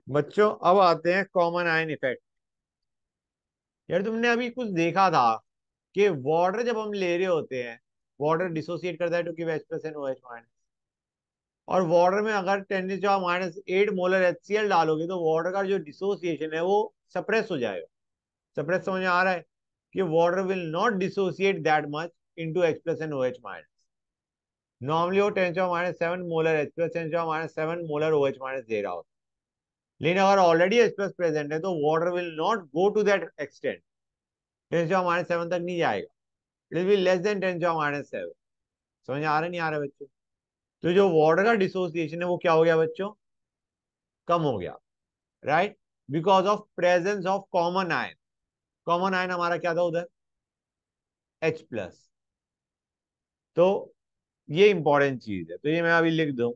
बच्चों अब आते हैं कॉमन आयन इफेक्ट। यार तुमने अभी कुछ देखा था कि वाटर जब हम ले रहे होते हैं, वाटर डिसोसिएट करता है to give H plus and OH minus. और वाटर में अगर 10⁻⁸ मोलर HCl डालोगे तो वाटर का जो डिसोसिएशन है वो सप्रेस हो जाएगा। सप्रेस समझ में आ रहा है कि water will not dissociate that much into H plus and OH minus. Normally वो 10⁻⁷ molar H plus 10⁻⁷ molar OH minus दे रहा होता है। लेकिन अगर ऑलरेडी H प्लस प्रेजेंट है तो water will not go to that extent, 10⁻⁷ तक नहीं जाएगा। It will be less than 10⁻⁷। समझ आ रहा है नहीं आ रहा है बच्चों? तो जो वाटर का डिसोसिएशन है वो क्या हो गया बच्चों? कम हो गया, right? Because of presence of common ion. Common ion हमारा क्या था उधर? H plus. तो ये इंपॉर्टेंट चीज है, तो ये मैं अभी लिख दूं,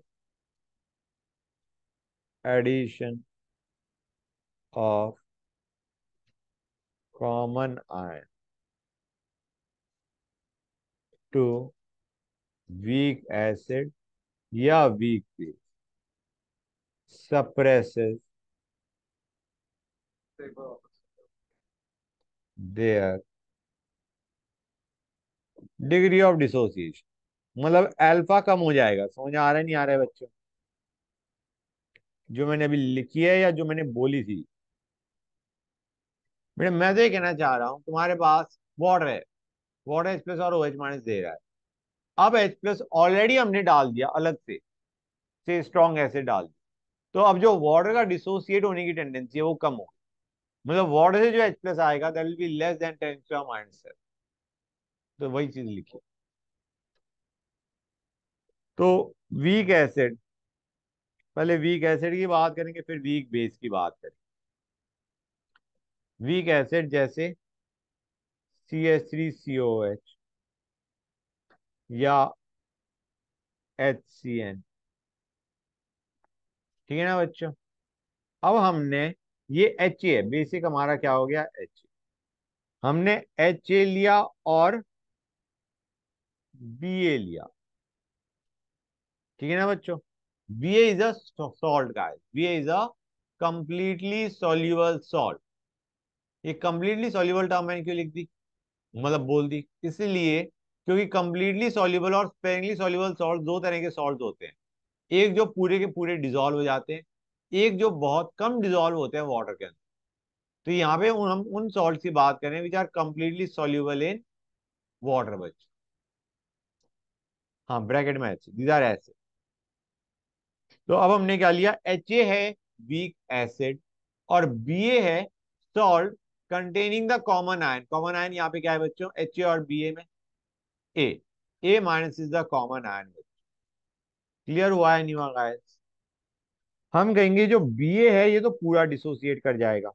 addition of common ion to weak acid या weak base suppresses their degree of dissociation. मतलब अल्फा कम हो जाएगा। समझ आ रहा है नहीं आ रहा है बच्चों? जो मैंने अभी लिखी है या जो मैंने बोली थी। बेटा मैं तो ये कहना चाह रहा हूं, तुम्हारे पास वाटर है, वाटर H प्लस और OH माइनस दे रहा है। अब H प्लस ऑलरेडी हमने डाल दिया अलग से स्ट्रॉन्ग एसिड डाल दिया। तो अब जो वाटर का डिसोसिएट होने की टेंडेंसी है वो कम हो, मतलब वाटर से जो H प्लस आएगा that will be less than 10⁻⁷। तो वही चीज लिखी। तो वीक एसिड, पहले वीक एसिड की बात करेंगे फिर वीक बेस की बात करेंगे। वीक एसिड जैसे CH3COH या HCN। ठीक है ना बच्चों? अब हमने ये HA है, बेसिक हमारा क्या हो गया? HA। हमने HA लिया और BA लिया। ठीक है ना बच्चों? BA is a salt guys, BA is a completely soluble salt. ये कंप्लीटली सॉल्युबल टर्म मैंने क्यों लिख दी, मतलब बोल दी? इसलिए क्योंकि कंप्लीटली सॉल्युबल और स्पेरिंगली सॉल्युबल सॉल्ट दो तरह के सॉल्ट होते हैं। एक जो पूरे के पूरे डिजोल्व हो जाते हैं, एक जो बहुत कम डिजोल्व होते हैं वाटर के अंदर। तो यहाँ पे हम उन सॉल्ट की बात करें which are completely soluble in water बच्चों। हाँ ब्रैकेट में ऐसे दीज आर ऐसे। तो अब हमने क्या लिया? HA है वीक एसिड और BA है salt containing the common ion. Common ion यहाँ पे क्या है बच्चों? HA और BA में A। A minus is the common ion. Clear हुआ है नहीं हुआ गाइस? हम कहेंगे जो BA है ये तो पूरा डिसोसिएट कर जाएगा।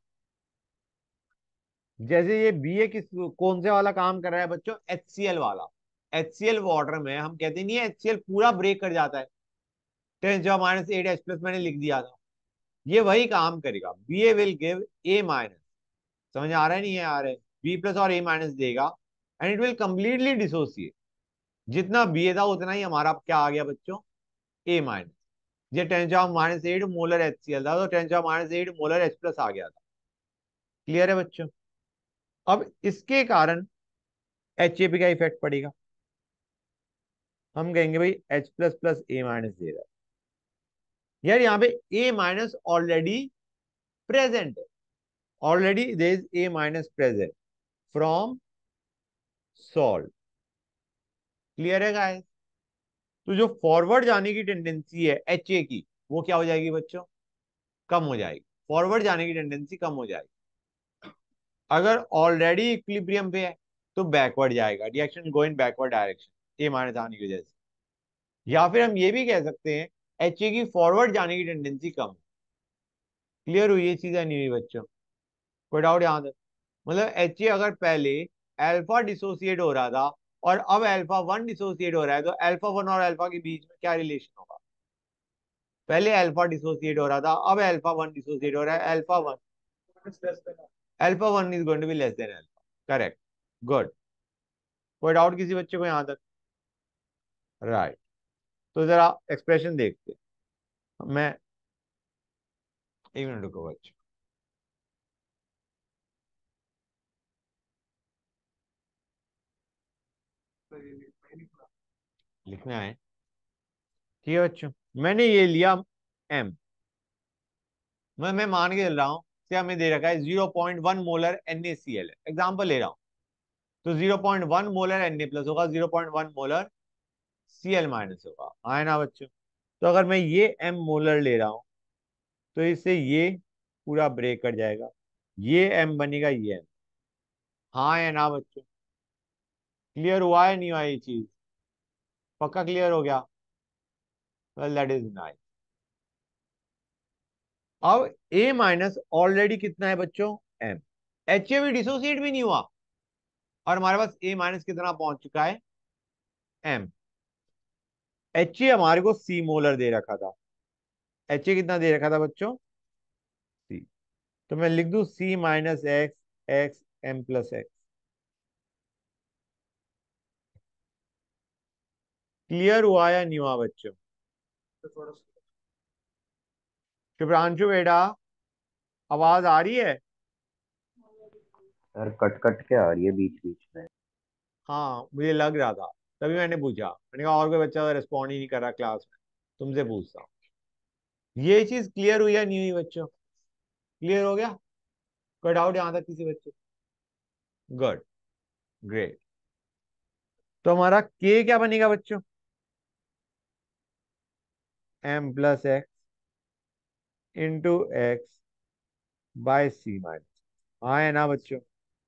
जैसे ये BA किस कौन से वाला काम कर रहा है बच्चों? HCl वाला। HCl वाटर में हम कहते नहीं है HCl पूरा ब्रेक कर जाता है, 10⁻⁸ H प्लस मैंने लिख दिया था। ये वही काम करेगा, BA will give A minus. समझ आ रहा है नहीं है आ रहा है? B प्लस और A माइनस देगा and it will completely dissociate. जितना BA था उतना ही हमारा क्या आ गया बच्चों? A minus. ये 10⁻⁸ मोलर HCl था तो 10⁻⁸ मोलर H प्लस आ गया था। क्लियर है बच्चों? अब इसके कारण HAP का इफेक्ट पड़ेगा। हम कहेंगे भाई H plus plus A minus दे रहा है। यार यहाँ पे A माइनस ऑलरेडी प्रेजेंट है, already there is A minus present from salt. Clear है गाइस? तो जो फॉरवर्ड जाने की टेंडेंसी है HA की वो क्या हो जाएगी बच्चों? कम हो जाएगी। फॉरवर्ड जाने की टेंडेंसी कम हो जाएगी। अगर ऑलरेडी इक्विलिब्रियम पे है तो बैकवर्ड जाएगा, reaction go in backward direction A minus आने की वजह से। या फिर हम ये भी कह सकते हैं HA की फॉरवर्ड जाने की टेंडेंसी कम है। क्लियर हुई ये चीज है नहीं हुई बच्चों? कोई डाउट यहाँ तक? मतलब HA अगर पहले अल्फा डिसोसिएट हो रहा था और अब अल्फा 1 डिसोसिएट हो रहा है तो अल्फा 1 और अल्फा के बीच में क्या रिलेशन होगा? पहले अल्फा डिसोसिएट हो रहा था, अब अल्फा 1 डिसोसिएट हो रहा है। Alpha 1 is going to be less than alpha. Correct, good. कोई डाउट किसी बच्चे को यहाँ तक? राइट। तो जरा एक्सप्रेशन देखते हैं। मैं एक मिनट रुको बच्चों, लिखना है। ठीक है बच्चों, मैंने ये लिया एम, मैं मान के चल रहा हूँ, क्या हमें दे रखा है 0.1 मोलर NaCl है, एग्जाम्पल ले रहा हूँ। तो 0.1 मोलर Na प्लस होगा, 0.1 मोलर Cl माइनस होगा, हाँ है ना बच्चों। तो अगर मैं ये m मोलर ले रहा हूँ तो इससे ये पूरा ब्रेक कर जाएगा, ये m बनेगा, ये m। हाँ है ना बच्चों, क्लियर हुआ है नहीं हुआ ये चीज? पक्का क्लियर हो गया? Well that is nice. अब A माइनस ऑलरेडी कितना है बच्चों, m। HA भी डिसोसिएट भी नहीं हुआ, और हमारे पास A माइनस कितना पहुंच चुका है, m। HA हमारे को C मोलर दे रखा था, HA कितना दे रखा था बच्चों, C। तो मैं लिख दूं C minus x, x m plus x. Clear हुआ या नहीं हुआ बच्चों? शुभ्रांशु बेटा, आवाज आ रही है? सर कट कट के आ रही है बीच बीच में। हाँ मुझे लग रहा था, तभी मैंने पूछा, मैंने कहा और कोई बच्चा रिस्पॉन्ड ही नहीं कर रहा क्लास में, तुमसे पूछता हूँ। ये चीज क्लियर हुई या नहीं हुई बच्चों? क्लियर हो गया? कोई डाउट यहाँ तक किसी बच्चे? Good, great. तो हमारा के क्या बनेगा बच्चों, m plus x into x by C minus, हाँ है ना बच्चों?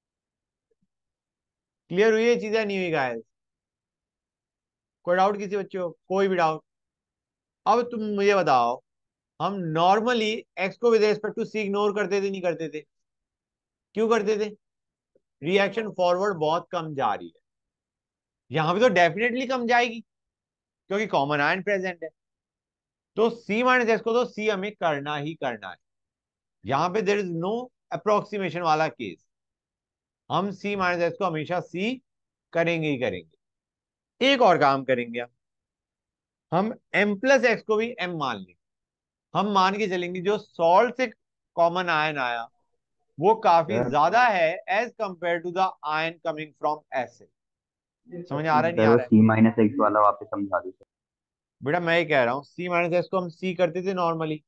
क्लियर हुई ये चीजें नहीं हुई गाइस? कोई डाउट किसी बच्चे को, कोई भी डाउट? अब तुम मुझे बताओ, हम नॉर्मली एक्स को with respect to C ignore करते थे नहीं करते थे? क्यों करते थे? रिएक्शन फॉरवर्ड बहुत कम जा रही है, यहां पे तो डेफिनेटली कम जाएगी क्योंकि कॉमन आयन प्रेजेंट है। तो सी माइनस एक्स को तो सी हमें करना ही करना है, यहां पे देर इज नो अप्रोक्सीमेशन वाला केस, हम सी माइनस एक्स को हमेशा सी करेंगे ही करेंगे। एक और काम करेंगे हम एम प्लस एक्स को भी एम मान लेंगे। हम मान के चलेंगे जो सॉल्ट से कॉमन आयन आया वो काफी सर ज्यादा है as compare to the ion coming from acid. समझ आ रहा है नहीं सर आ वो रहा है? सी माइनस एक्स वाला वापस समझा दो सर। बेटा मैं ये कह रहा हूँ सी माइनस एक्स को हम सी करते थे नॉर्मली,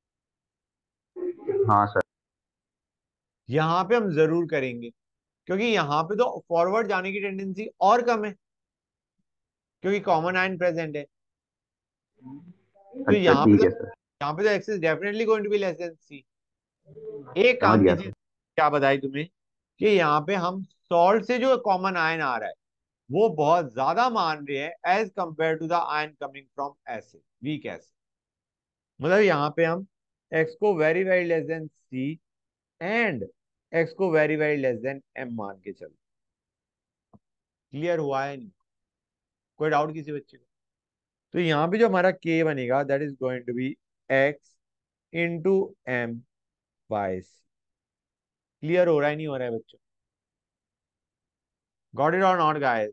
हाँ सर। यहाँ पे हम जरूर करेंगे क्योंकि यहाँ पे तो फॉरवर्ड जाने की टेंडेंसी और कम है क्योंकि कॉमन आयन प्रेजेंट है। तो अच्छा ठीक है सर। यहाँ पे तो x is definitely going to be less than C. एक समझ काम की गया चीज सर। क्या बताई तुम्हें, कि यहाँ पे हम सॉल्ट से जो कॉमन आयन आ रहा है वो बहुत ज्यादा मान रहे हैं as compare to the ion coming from acid, weak acid. मतलब यहाँ पे हम एक्स को very very less than C and x को very very less than M मान के चलो। क्लियर हुआ है नहीं? कोई डाउट किसी बच्चे को? तो यहाँ पे जो हमारा के बनेगा that is going to be x into M by C. Clear हो रहा है नहीं हो रहा है बच्चों? Got it or not guys?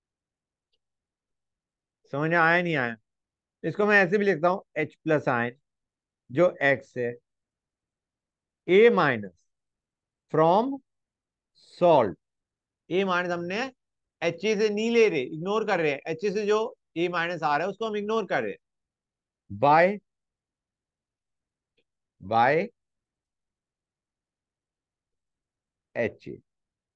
समझ में आया नहीं आया? इसको मैं ऐसे भी लिखता हूँ एच प्लस आयन जो एक्स है, A minus from salt. A minus हमने एच ए से नहीं ले रहे, इग्नोर कर रहे हैं, एच ए से जो ए माइनस आ रहा है उसको हम इग्नोर कर रहे हैं, by by H A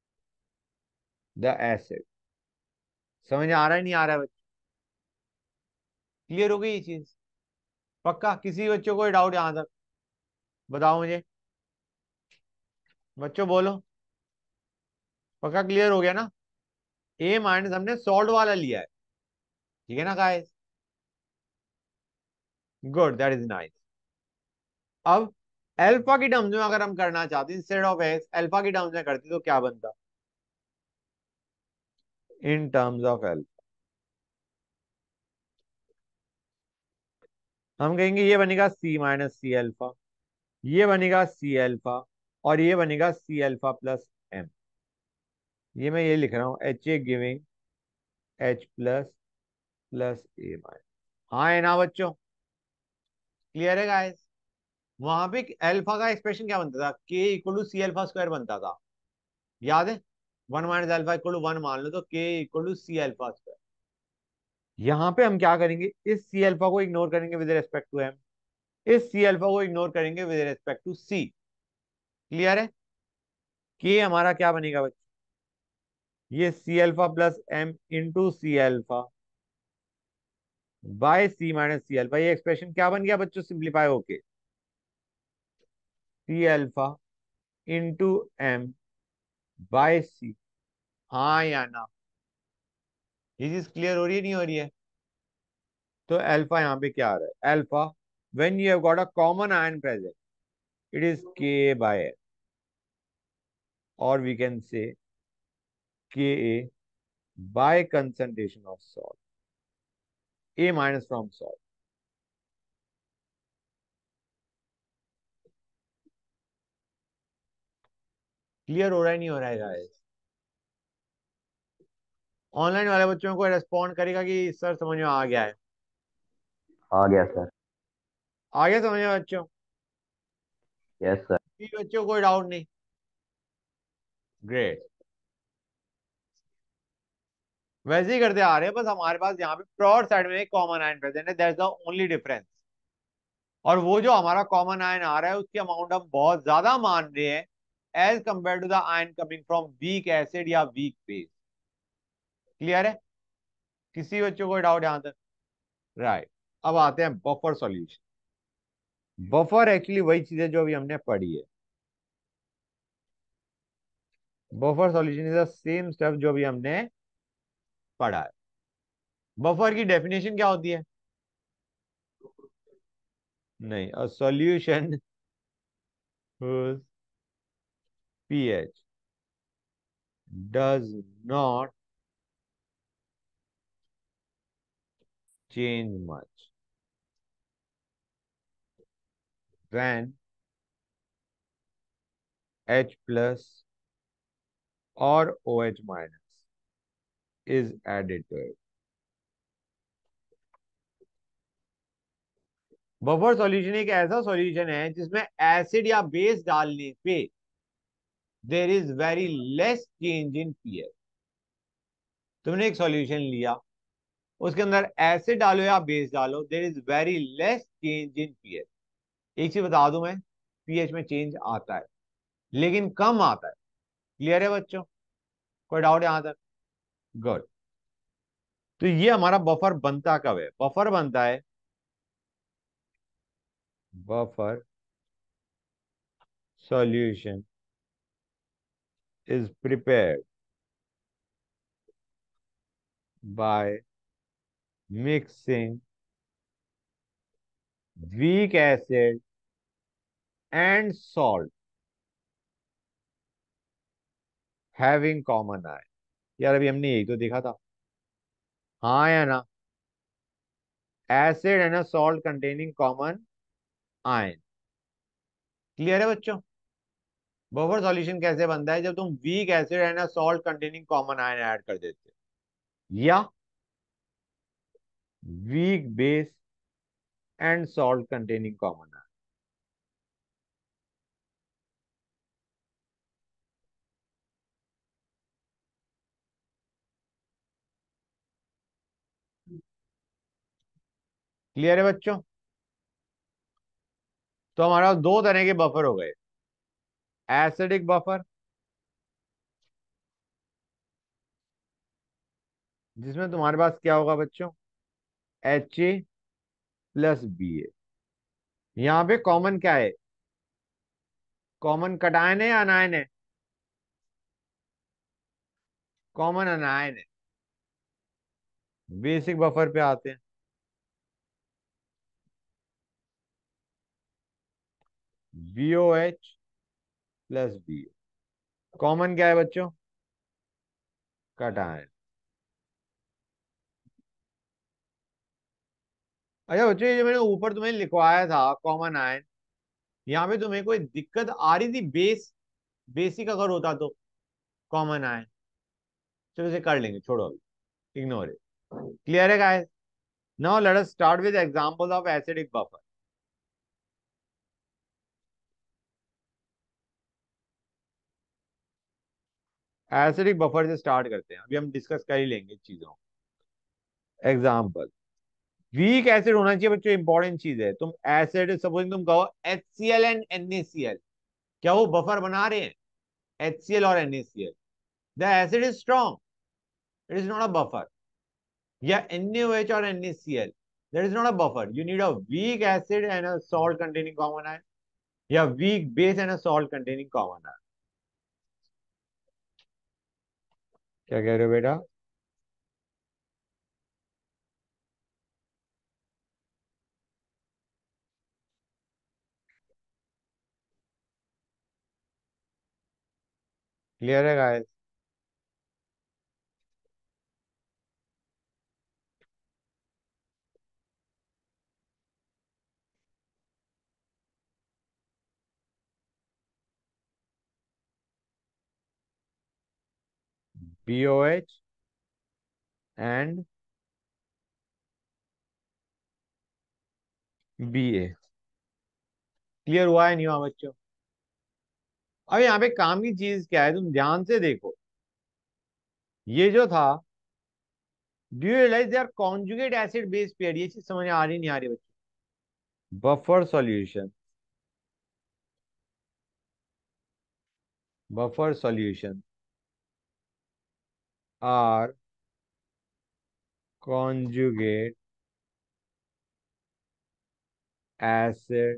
the acid. समझ आ रहा है नहीं आ रहा है बच्चों? क्लियर हो गई ये चीज? पक्का किसी बच्चों को डाउट यहां तक? बताओ मुझे, बच्चों बोलो, पक्का क्लियर हो गया ना? ए माइनस हमने सॉल्ट वाला लिया है, ठीक है ना guys? Good, that is nice. अब अल्फा की टर्म्स में अगर हम करना चाहते हैं इंस्टेड ऑफ एक्स अल्फा की टर्म्स में करते तो क्या बनता, इन टर्म्स ऑफ अल्फा? हम कहेंगे ये बनेगा सी माइनस सी अल्फा, ये बनेगा सी अल्फा, और ये बनेगा सी अल्फा प्लस एम। ये मैं ये लिख रहा हूँ H A giving H plus plus A minus. हाँ है ना बच्चों? क्लियर है गाइस? वहां पे अल्फा का एक्सप्रेशन क्या बनता था, K equal to C alpha square बनता था, याद है? One minus alpha equal to one मान लो तो K equal to C alpha square. यहाँ पे हम क्या करेंगे, इस सी अल्फा को इग्नोर करेंगे विद रेस्पेक्ट टू एम, इस सी अल्फा को इग्नोर करेंगे with respect to C. Clear है? के हमारा क्या बनेगा बच्चों, ये C alpha plus M into C alpha by C minus C alpha. ये एक्सप्रेशन क्या बन गया बच्चों, सिंप्लीफाई होके C alpha into M by C. हाँ या ना? ये चीज क्लियर हो रही है नहीं हो रही है? तो अल्फा यहाँ पे क्या आ रहा है, alpha when you have got a common ion present it is K by M, और we can say K A by concentration of salt, A minus from salt. Clear हो रहा है नहीं हो रहा है गाइस? ऑनलाइन वाले बच्चों को रेस्पॉन्ड करेगा कि सर समझ में आ गया है? आ गया सर। आ गया समझ में बच्चों? Yes sir. बच्चों कोई डाउट नहीं? ग्रेट। वैसे ही करते आ रहे हैं, बस हमारे पास यहाँ पे प्रोड साइड में एक कॉमन आयन प्रेजेंट है, दैट्स द ओनली डिफरेंस। और वो जो हमारा कॉमन आयन आ रहा है उसकी अमाउंट हम बहुत ज्यादा मान रहे हैं as compare to the ion coming from weak acid या वीक बेस। क्लियर है? किसी बच्चों को डाउट यहाँ तक? राइट। अब आते हैं बफर सॉल्यूशन। बफर एक्चुअली वही चीज है जो अभी हमने पढ़ी है। Buffer solution is the same step जो अभी हमने पढ़ा है। बफर की डेफिनेशन क्या होती है? नहीं, a solution whose pH does not change much when H plus or OH minus is added to it। Buffer solution एक ऐसा सॉल्यूशन है जिसमें एसिड या बेस डालने पे there is very less change in pH. तुमने एक सॉल्यूशन लिया, उसके अंदर एसिड डालो या बेस डालो, there is very less change in pH. एक चीज बता दूं मैं, पीएच में चेंज आता है लेकिन कम आता है। क्लियर है बच्चों? कोई डाउट यहां तक? गुड। तो ये हमारा बफर बनता कब है? बफर बनता है, buffer solution is prepared by mixing weak acid and salt having common ion। यार अभी हमने यही तो देखा था, हाँ या ना? Acid and salt containing common ion. Clear है बच्चों? बफर सॉल्यूशन कैसे बनता है, जब तुम weak acid and salt containing common ion add कर देते हो, या weak base and salt containing common ion. Clear है बच्चों? तो हमारा दो तरह के बफर हो गए, एसिडिक बफर जिसमें तुम्हारे पास क्या होगा बच्चों, H A plus B A. यहाँ पे कॉमन क्या है, कॉमन कटायन है या अनायन है? कॉमन अनायन है। बेसिक बफर पे आते हैं, B O H plus B. Common क्या है बच्चों, कटायन। अच्छा बच्चों, ये जो मैंने ऊपर तुम्हें लिखवाया था कॉमन आयन, यहाँ पे तुम्हें कोई दिक्कत आ रही थी? बेसिक अगर होता तो कॉमन आयन, चलो इसे कर लेंगे, छोड़ो अभी, इग्नोर इट। क्लियर है guys? Now let us start with examples of acidic buffer. Acidic buffer से स्टार्ट करते हैं, अभी हम डिस्कस कर ही लेंगे चीजों। एग्जाम्पल, वीक एसिड होना चाहिए बच्चों, इंपॉर्टेंट चीज है। तुम एसिड सपोज तुम कहो HCl एंड NaCl, क्या वो बफर बना रहे हैं? HCl और NaCl, the acid is strong, it is not a buffer. या NaOH और NaCl, that is not a buffer. You need a weak acid and a salt containing common ion, या weak base and a salt containing common ion। क्या कह रहे हो बेटा? Clear है guys? BOH and BA। Clear हुआ है नहीं हुआ बच्चों? अब यहाँ पे काम की चीज क्या है, तुम ध्यान से देखो। ये जो था, do you realise they are conjugate acid base pair? ये चीज समझ आ रही नहीं आ रही बच्चों? Buffer solution, buffer solution are conjugate acid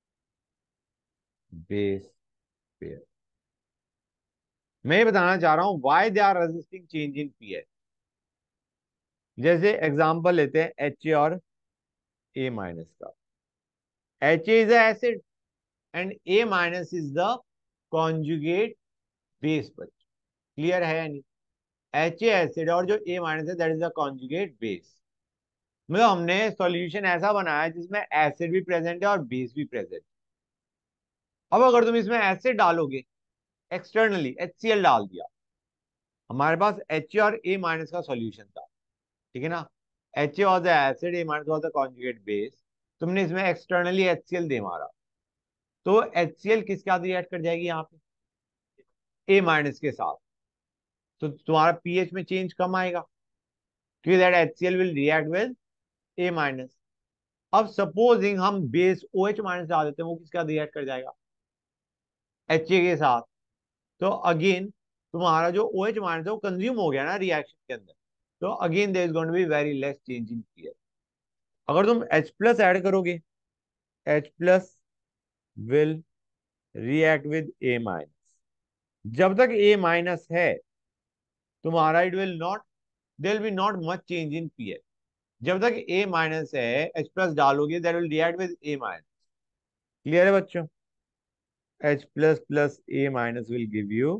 base pair. मैं ये बताना चाह रहा हूं why they are resisting change in pH. जैसे एग्जांपल लेते हैं एच ए और ए माइनस का। H A is acid and A minus is the conjugate base. बच्चों क्लियर है या नहीं? एच ए एसिड और जो ए माइनस है that is the conjugate base. मतलब हमने सॉल्यूशन ऐसा बनाया जिसमें एसिड भी प्रेजेंट है और बेस भी प्रेजेंट। अब अगर तुम इसमें एसिड डालोगे, एक्सटर्नली HCl डाल दिया, हमारे पास एच ए और ए माइनस का सॉल्यूशन था, ठीक है ना? H A was the acid, A minus was the conjugate base. तुमने इसमें एक्सटर्नली HCl दे मारा, तो HCl किसके साथ रिएक्ट कर जाएगी यहाँ पे? ए माइनस के साथ। तो तुम्हारा पीएच में चेंज कम आएगा, क्योंकि that HCl will react with A minus. अब सपोजिंग हम बेस OH माइनस डाल देते हैं, वो किसके साथ रिएक्ट कर जाएगा? HA के साथ। तो अगेन तुम्हारा जो OH माइनस है वो कंज्यूम हो गया ना रिएक्शन के अंदर। तो again there is going to be very less change in pH. अगर तुम H प्लस ऐड करोगे, H plus will react with A minus. जब तक ए माइनस है तुम्हारा, it will not, there will be not much change in pH. जब तक A minus है, H प्लस डालोगे that will react with A minus. Clear है बच्चों? H plus plus A minus will give you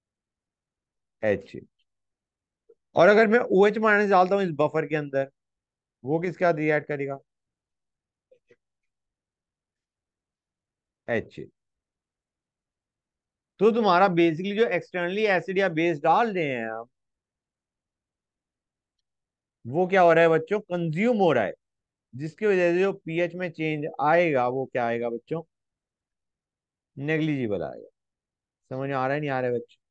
H। और अगर मैं OH minus डालता हूं इस बफर के अंदर, वो किसके साथ रिएक्ट करेगा? H। तो तुम्हारा बेसिकली जो एक्सटर्नली एसिड या बेस डाल रहे हैं हम, वो क्या हो रहा है बच्चों? कंज्यूम हो रहा है, जिसकी वजह से जो पीएच में चेंज आएगा वो क्या आएगा बच्चों? नेग्लिजिबल आएगा। समझ में आ रहा है नहीं आ रहा है बच्चों?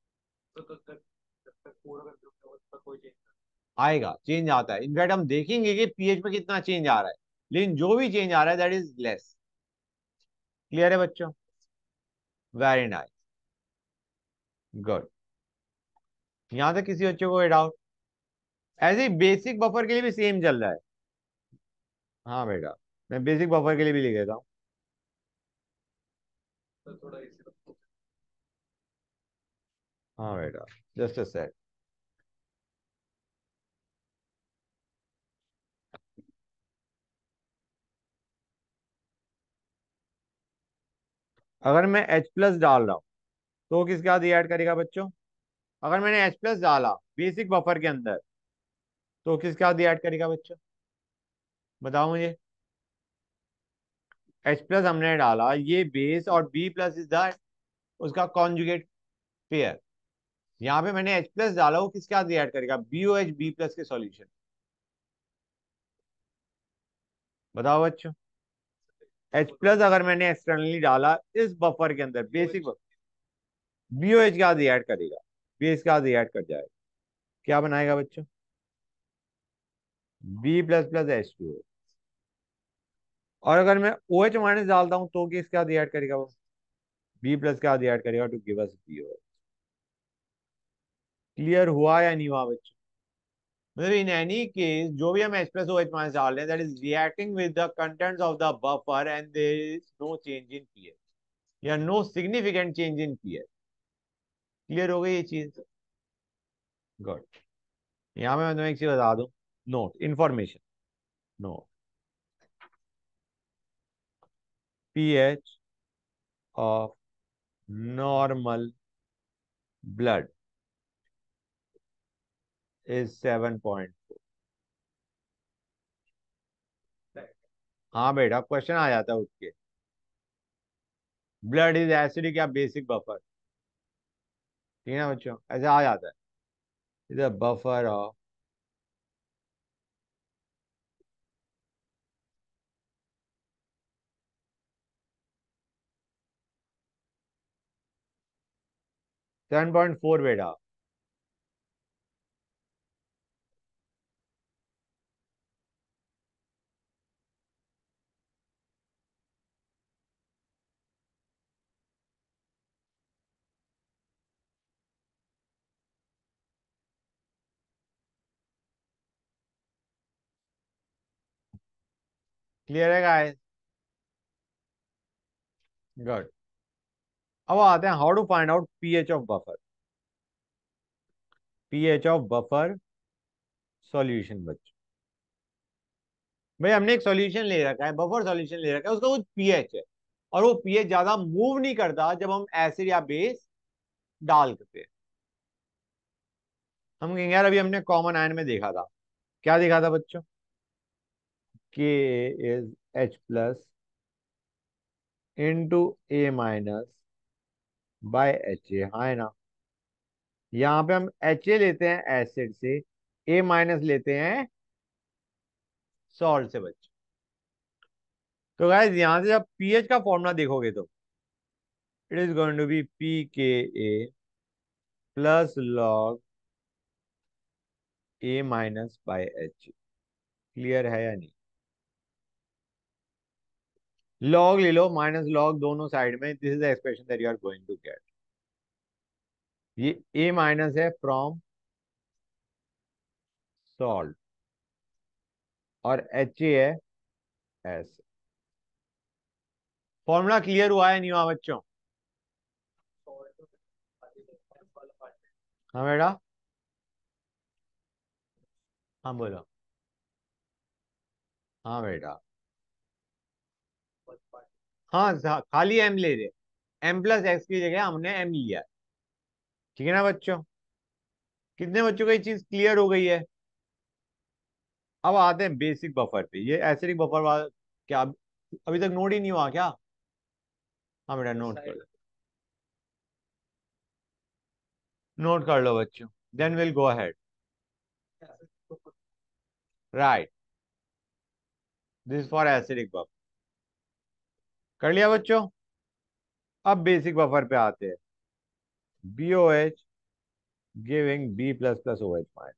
आएगा, चेंज आता है। इनफैक्ट हम देखेंगे कि पीएच में कितना चेंज आ रहा है, लेकिन जो भी चेंज आ रहा है दैट इज लेस। क्लियर है बच्चों? Very nice, good. यहां तक किसी बच्चों को डाउट? ऐसे ही बेसिक बफर के लिए भी सेम चल रहा है। हाँ बेटा, मैं बेसिक बफर के लिए भी लिख देता हूँ। हाँ बेटा, जस्ट अ सेट। अगर मैं H प्लस डाल रहा हूँ तो वो किसके साथ ऐड करेगा बच्चों? अगर मैंने H प्लस डाला बेसिक बफर के अंदर, तो किसके साथ ऐड करेगा बच्चों? बताओ मुझे। H प्लस हमने डाला, ये बेस, और B प्लस इज द उसका कॉन्जुगेट पेयर। यहाँ पे मैंने H प्लस डाला, वो किसके साथ ऐड करेगा? BOH B प्लस के सॉल्यूशन। बताओ बच्चों। H प्लस अगर मैंने एक्सटर्नली डाला इस बफर के अंदर, बेसिक BOH के साथ ऐड करेगा। बेस का रिएक्ट कर जाएगा, क्या बनाएगा बच्चों? B plus plus H2O। और अगर मैं OH माइनस डालता हूं तो किसका रिएक्ट करेगा वो? बी प्लस का रिएक्ट करेगा to give us BO। Clear हुआ या नहीं हुआ बच्चों? मतलब इन एनी केस जो भी हम H प्लस OH माइनस डाल रहे हैं, that is reacting with the contents of the buffer and there is no change in pH, या no significant change in pH. Clear हो गई ये चीज? गुड। यहाँ पे मैं तुम्हें एक चीज बता दूं, note information, note pH of normal blood is 7.4। हाँ बेटा, क्वेश्चन आ जाता है उठ के, ब्लड इज एसिडिक या बेसिक बफर, ठीक है ना बच्चों, ऐसे आ जाता है। इज अ बफर ऑफ 7.4 बेटा। क्लियर है गाइस? गुड। अब आते हैं how to find out pH of buffer. PH of buffer solution बच्चों, भाई हमने एक सॉल्यूशन ले रखा है, बफर सॉल्यूशन ले रखा है, उसका कुछ पीएच है, और वो पीएच ज्यादा मूव नहीं करता जब हम एसिड या बेस डाल करते हैं। हम कहेंगे यार अभी हमने कॉमन आयन में देखा था, क्या देखा था बच्चों? K is H plus into A minus by HA, हाँ है ना? यहाँ पे हम HA लेते हैं एसिड से, A माइनस लेते हैं सॉल्ट से बच्चों। तो गाइस यहाँ से जब पीएच का फॉर्मूला देखोगे तो it is going to be pKa plus log A minus by H। Clear है या नहीं? लॉग ले लो, माइनस लॉग दोनों साइड में, this is the expression that you are going to get. ये A माइनस है फ्रॉम सॉल्ट, और HA है एस। फॉर्मूला क्लियर हुआ है नहीं हुआ बच्चों? हाँ बेटा, हाँ बोलो। हाँ बेटा, हाँ खाली एम ले रहे, M+X की जगह हमने M लिया, ठीक है ना बच्चों? कितने बच्चों को ये चीज क्लियर हो गई है? अब आते हैं बेसिक बफर पे, ये एसिडिक बफर वाला क्या अभी तक नोट ही नहीं हुआ क्या? हाँ बेटा, नोट कर लो, नोट कर लो बच्चों, then will go ahead. Right, this for acidic buffer. कर लिया बच्चों? अब बेसिक बफर पे आते हैं, BOH giving B plus plus OH minus,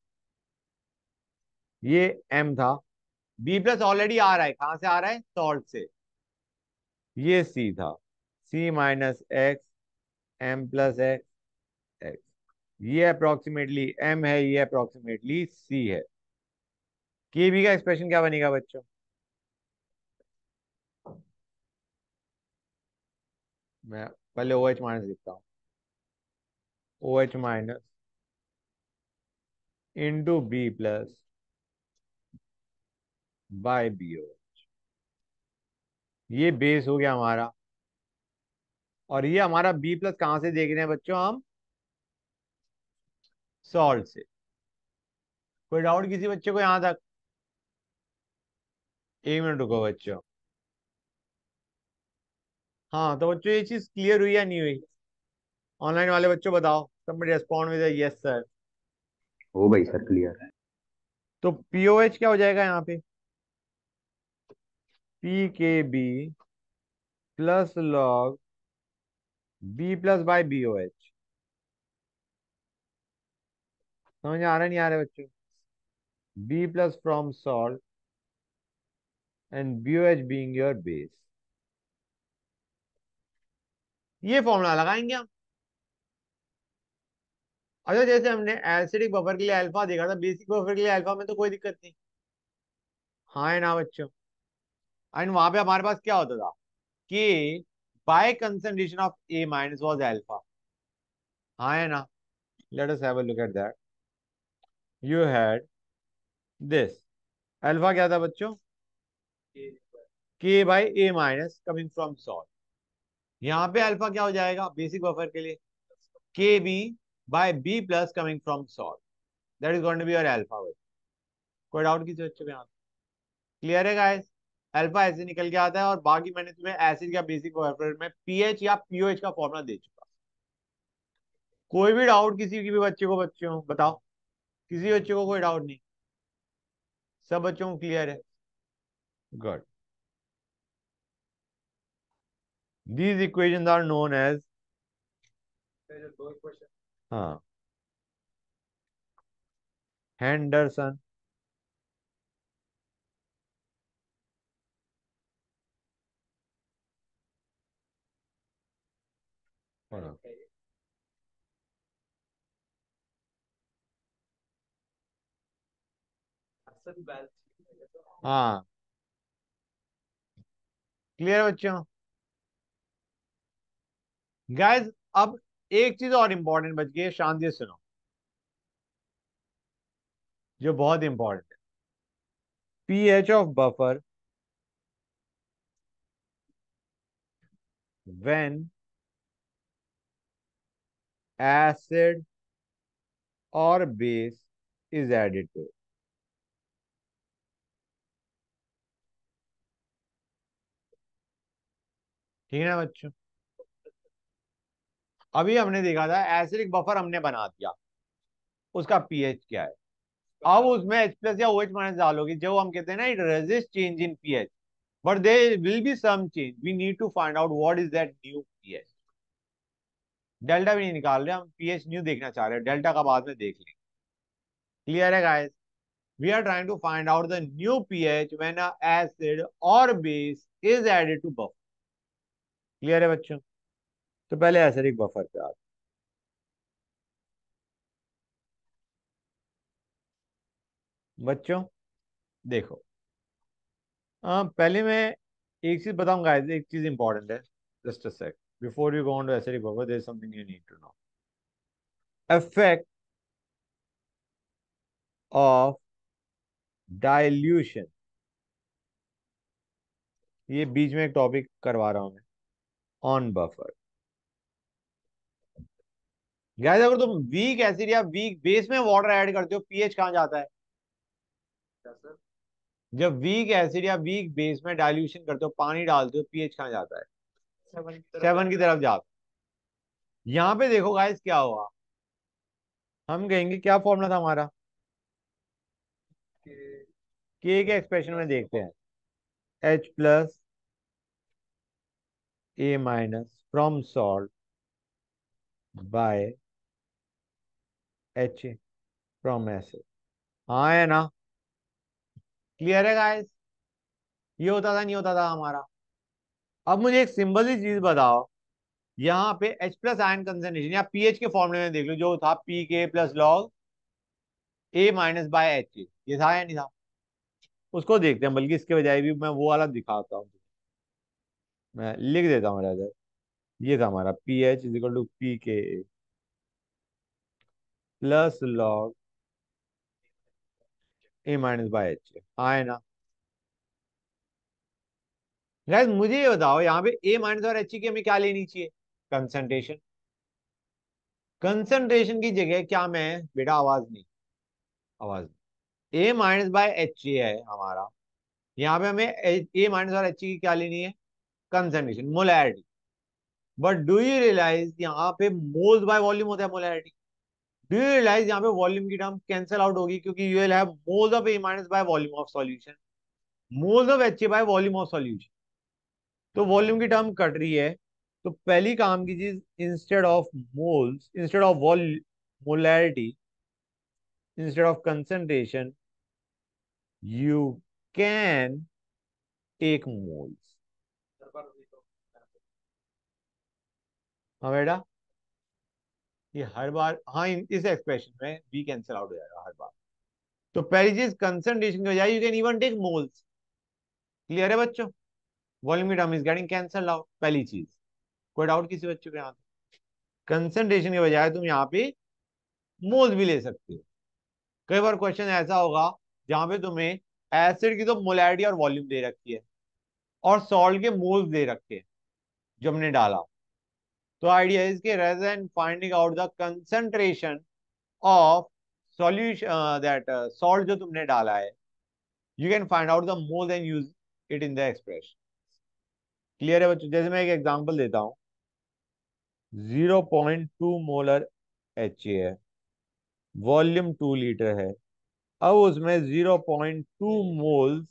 ये M था, B प्लस ऑलरेडी आ रहा है, कहां से आ रहा है? सॉल्ट से। ये C था, C minus x M plus x, ये अप्रोक्सीमेटली M है, ये अप्रोक्सीमेटली C है। KB का एक्सप्रेशन क्या बनेगा बच्चों? मैं पहले OH माइनस लिखता हूँ, OH minus into B plus by BO। ये बेस हो गया हमारा, और ये हमारा B प्लस कहां से देख रहे हैं बच्चों हम? सॉल्ट से। कोई डाउट किसी बच्चे को यहां तक? एक मिनट रुको बच्चों। हाँ तो बच्चों ये चीज क्लियर हुई या नहीं हुई? ऑनलाइन वाले बच्चों बताओ, somebody respond with a yes sir। हो भाई सर, क्लियर है। तो POH क्या हो जाएगा यहाँ पे? PKB plus log B plus by BOH। समझ आ रहा नहीं आ रहा बच्चों? B plus from salt and BOH being your base, ये फॉर्मूला लगाएंगे हम। अच्छा, जैसे हमने एसिडिक बफर के लिए अल्फा देखा था, बेसिक बफर के लिए अल्फा में तो कोई दिक्कत नहीं। हाँ है ना बच्चों? एंड वहां पे हमारे पास क्या होता था कि by concentration of A minus was alpha. हाँ है ना? Let us have a look at that. You had this, alpha क्या था बच्चों? K by A minus coming from salt. यहाँ पे अल्फा क्या हो जाएगा बेसिक बफर के लिए? KB by B plus coming from salt, that is going to be your alpha. कोई डाउट किसी बच्चे में? क्लियर है गाइस? अल्फा ऐसे निकल के आता है, और बाकी मैंने तुम्हें एसिड या बेसिक बफर में पीएच या पीओएच का फॉर्मूला दे चुका। कोई भी डाउट किसी की भी बच्चे को, बच्चों बताओ, किसी बच्चे को कोई डाउट नहीं? सब बच्चों को क्लियर है? Good. These equations are known as, हाँ, हैंडरसन हाँ, क्लियर बच्चों? गाइस, अब एक चीज और इंपॉर्टेंट बच गई है, शांति से सुनो, जो बहुत इंपॉर्टेंट है। PH of buffer when acid और बेस इज एडेड टू। ठीक है ना बच्चों? अभी हमने देखा था एसिडिक बफर हमने बना दिया, उसका पीएच क्या है? अब उसमें H प्लस या OH माइनस डालोगे, जो हम कहते हैं ना, it resist change in pH, but there will be some change, we need to find out what is that new pH. Delta भी नहीं निकाल रहे हम, पीएच न्यू देखना चाह रहे हैं, डेल्टा का बाद में देख लेंगे। क्लियर है guys? We are trying to find out the new pH when a acid और base is added to buffer. Clear है बच्चों? तो पहले एसिडिक बफर पे आते हैं। बच्चों देखो, पहले मैं एक चीज बताऊंगा, एक चीज इंपॉर्टेंट है। Just a sec, before you go on to acidic buffer, there is something you need to know. Effect of dilution, ये बीच में एक टॉपिक करवा रहा हूं मैं, ऑन बफर। गाइस, अगर तुम वीक एसिड या वीक बेस में वाटर ऐड करते हो, पीएच कहाँ जाता है? जब वीक एसिड या वीक बेस में डाइल्यूशन करते हो, पानी डालते हो, पीएच कहाँ जाता है? 7 की तरफ जाता है। यहाँ पे देखो गाइस क्या हुआ, हम कहेंगे क्या फॉर्मूला था हमारा? के एक्सप्रेशन में देखते हैं, H plus A minus from salt by H from acid. हाँ है ना? क्लियर है गाइस? ये होता था नहीं होता था हमारा? अब मुझे एक सिंपल सी चीज बताओ, यहाँ पे H प्लस आयन कंसंट्रेशन या पीएच के फॉर्मूले में देख लो, जो था PK plus log A minus by H, ये था या नहीं था? उसको देखते हैं, बल्कि इसके बजाय भी मैं वो वाला दिखाता हूँ, मैं लिख देता हूँ राजा। ये था हमारा PH is equal to PK plus log A minus by H। हाँ है ना? गाइस मुझे ये बताओ, यहाँ पे A माइनस और H की हमें क्या लेनी चाहिए? कंसंट्रेशन। कंसंट्रेशन की जगह क्या मैं, बेटा आवाज नहीं, आवाज नहीं, A माइनस बाय H है हमारा। यहाँ पे हमें A माइनस और H की क्या लेनी है? Concentration, molarity. But do you realise यहाँ पे मोल्स बाय वॉल्यूम होता है मोलैरिटी? डू यू रियलाइज यहाँ पे वॉल्यूम की टर्म कैंसिल आउट होगी, क्योंकि you will have moles of A minus by volume of solution, moles of H by volume of solution. तो वॉल्यूम की टर्म कट रही है, तो पहली काम की चीज, instead of moles, instead of vol molarity, instead of concentration you can take moles. हाँ बेटा, ये हर बार, हाँ इस एक्सप्रेशन में बी कैंसिल आउट हो जाएगा हर बार। तो पहली चीज कंसंट्रेशन की बजाय you can even take moles. Clear है बच्चों? वॉल्यूम की term is getting cancel out, पहली चीज। कोई डाउट किसी बच्चों के यहाँ? कंसंट्रेशन के बजाय तुम यहाँ पे मोल्स भी ले सकते हो। कई बार क्वेश्चन ऐसा होगा जहां पे तुम्हें एसिड की तो मोलैरिटी और वॉल्यूम दे रखी है और सॉल्ट के मोल्स दे रखे हैं जो हमने डाला। तो आइडिया इज के rather than finding out the concentration of solution that salt जो तुमने डाला है, you can find out the moles and use it in the expression. Clear है बच्चों? जैसे मैं एक एग्जांपल देता हूं, 0.2 मोलर एच है, वॉल्यूम 2 लीटर है। अब उसमें 0.2 मोल्स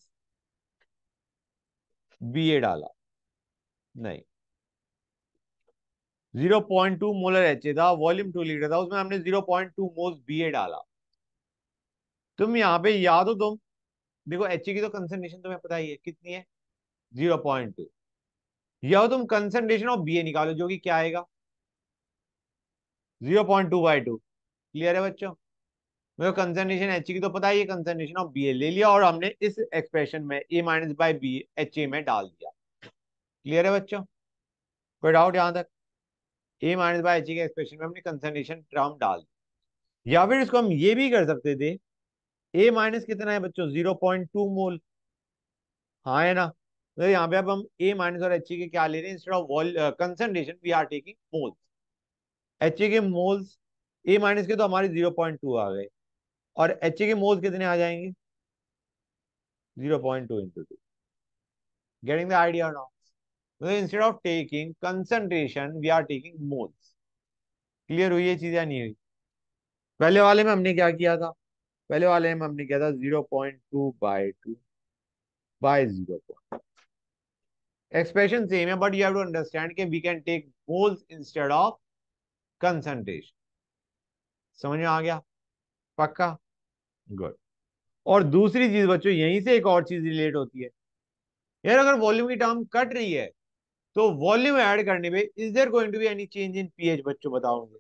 बी डाला, नहीं 0.2 मोलर एच था, वॉल्यूम 2 लीटर था, उसमें हमने 0.2 मोल्स बी डाला। तुम यहाँ पे या तो तुम देखो एच की तो कंसंट्रेशन तुम्हें पता ही है कितनी है, 0.2, या तो तुम कंसंट्रेशन ऑफ बी निकालो जो कि क्या आएगा 0.2/2। क्लियर है बच्चों? मेरे कंसंट्रेशन एच की तो पता ही है, कंसंट्रेशन ऑफ बी ले लिया और हमने इस एक्सप्रेशन में A minus by B H A में डाल दिया। क्लियर है बच्चों? कोई डाउट यहां तक? ए माइनस बाई एच के एक्सप्रेशन में हमने कंसंट्रेशन टर्म डाल दी। या फिर इसको हम ये भी कर सकते थे, ए माइनस कितना है बच्चों 0.2 मोल, हाँ है ना? तो यहाँ पे अब हम ए माइनस और एच के क्या ले रहे हैं, instead of vol concentration we are taking moles. H के मोल्स ए माइनस के तो हमारे 0.2 आ गए और एच के मोल्स कितने आ जाएंगे 0.2 × 2। Getting the idea now? Instead of taking concentration we are taking moles. Clear हुई ये चीज या नहीं हुई? पहले वाले में हमने क्या किया था? पहले वाले में हमने किया था 0.2/2/0। एक्सप्रेशन सेम है but you have to understand कि we can take moles instead of concentration. समझ में आ गया? पक्का? गुड। और दूसरी चीज बच्चों, यहीं से एक और चीज रिलेट होती है यार, अगर वॉल्यूम की टर्म कट रही है तो वॉल्यूम ऐड करने पे is there going to be any change in pH? बच्चों बताओगे?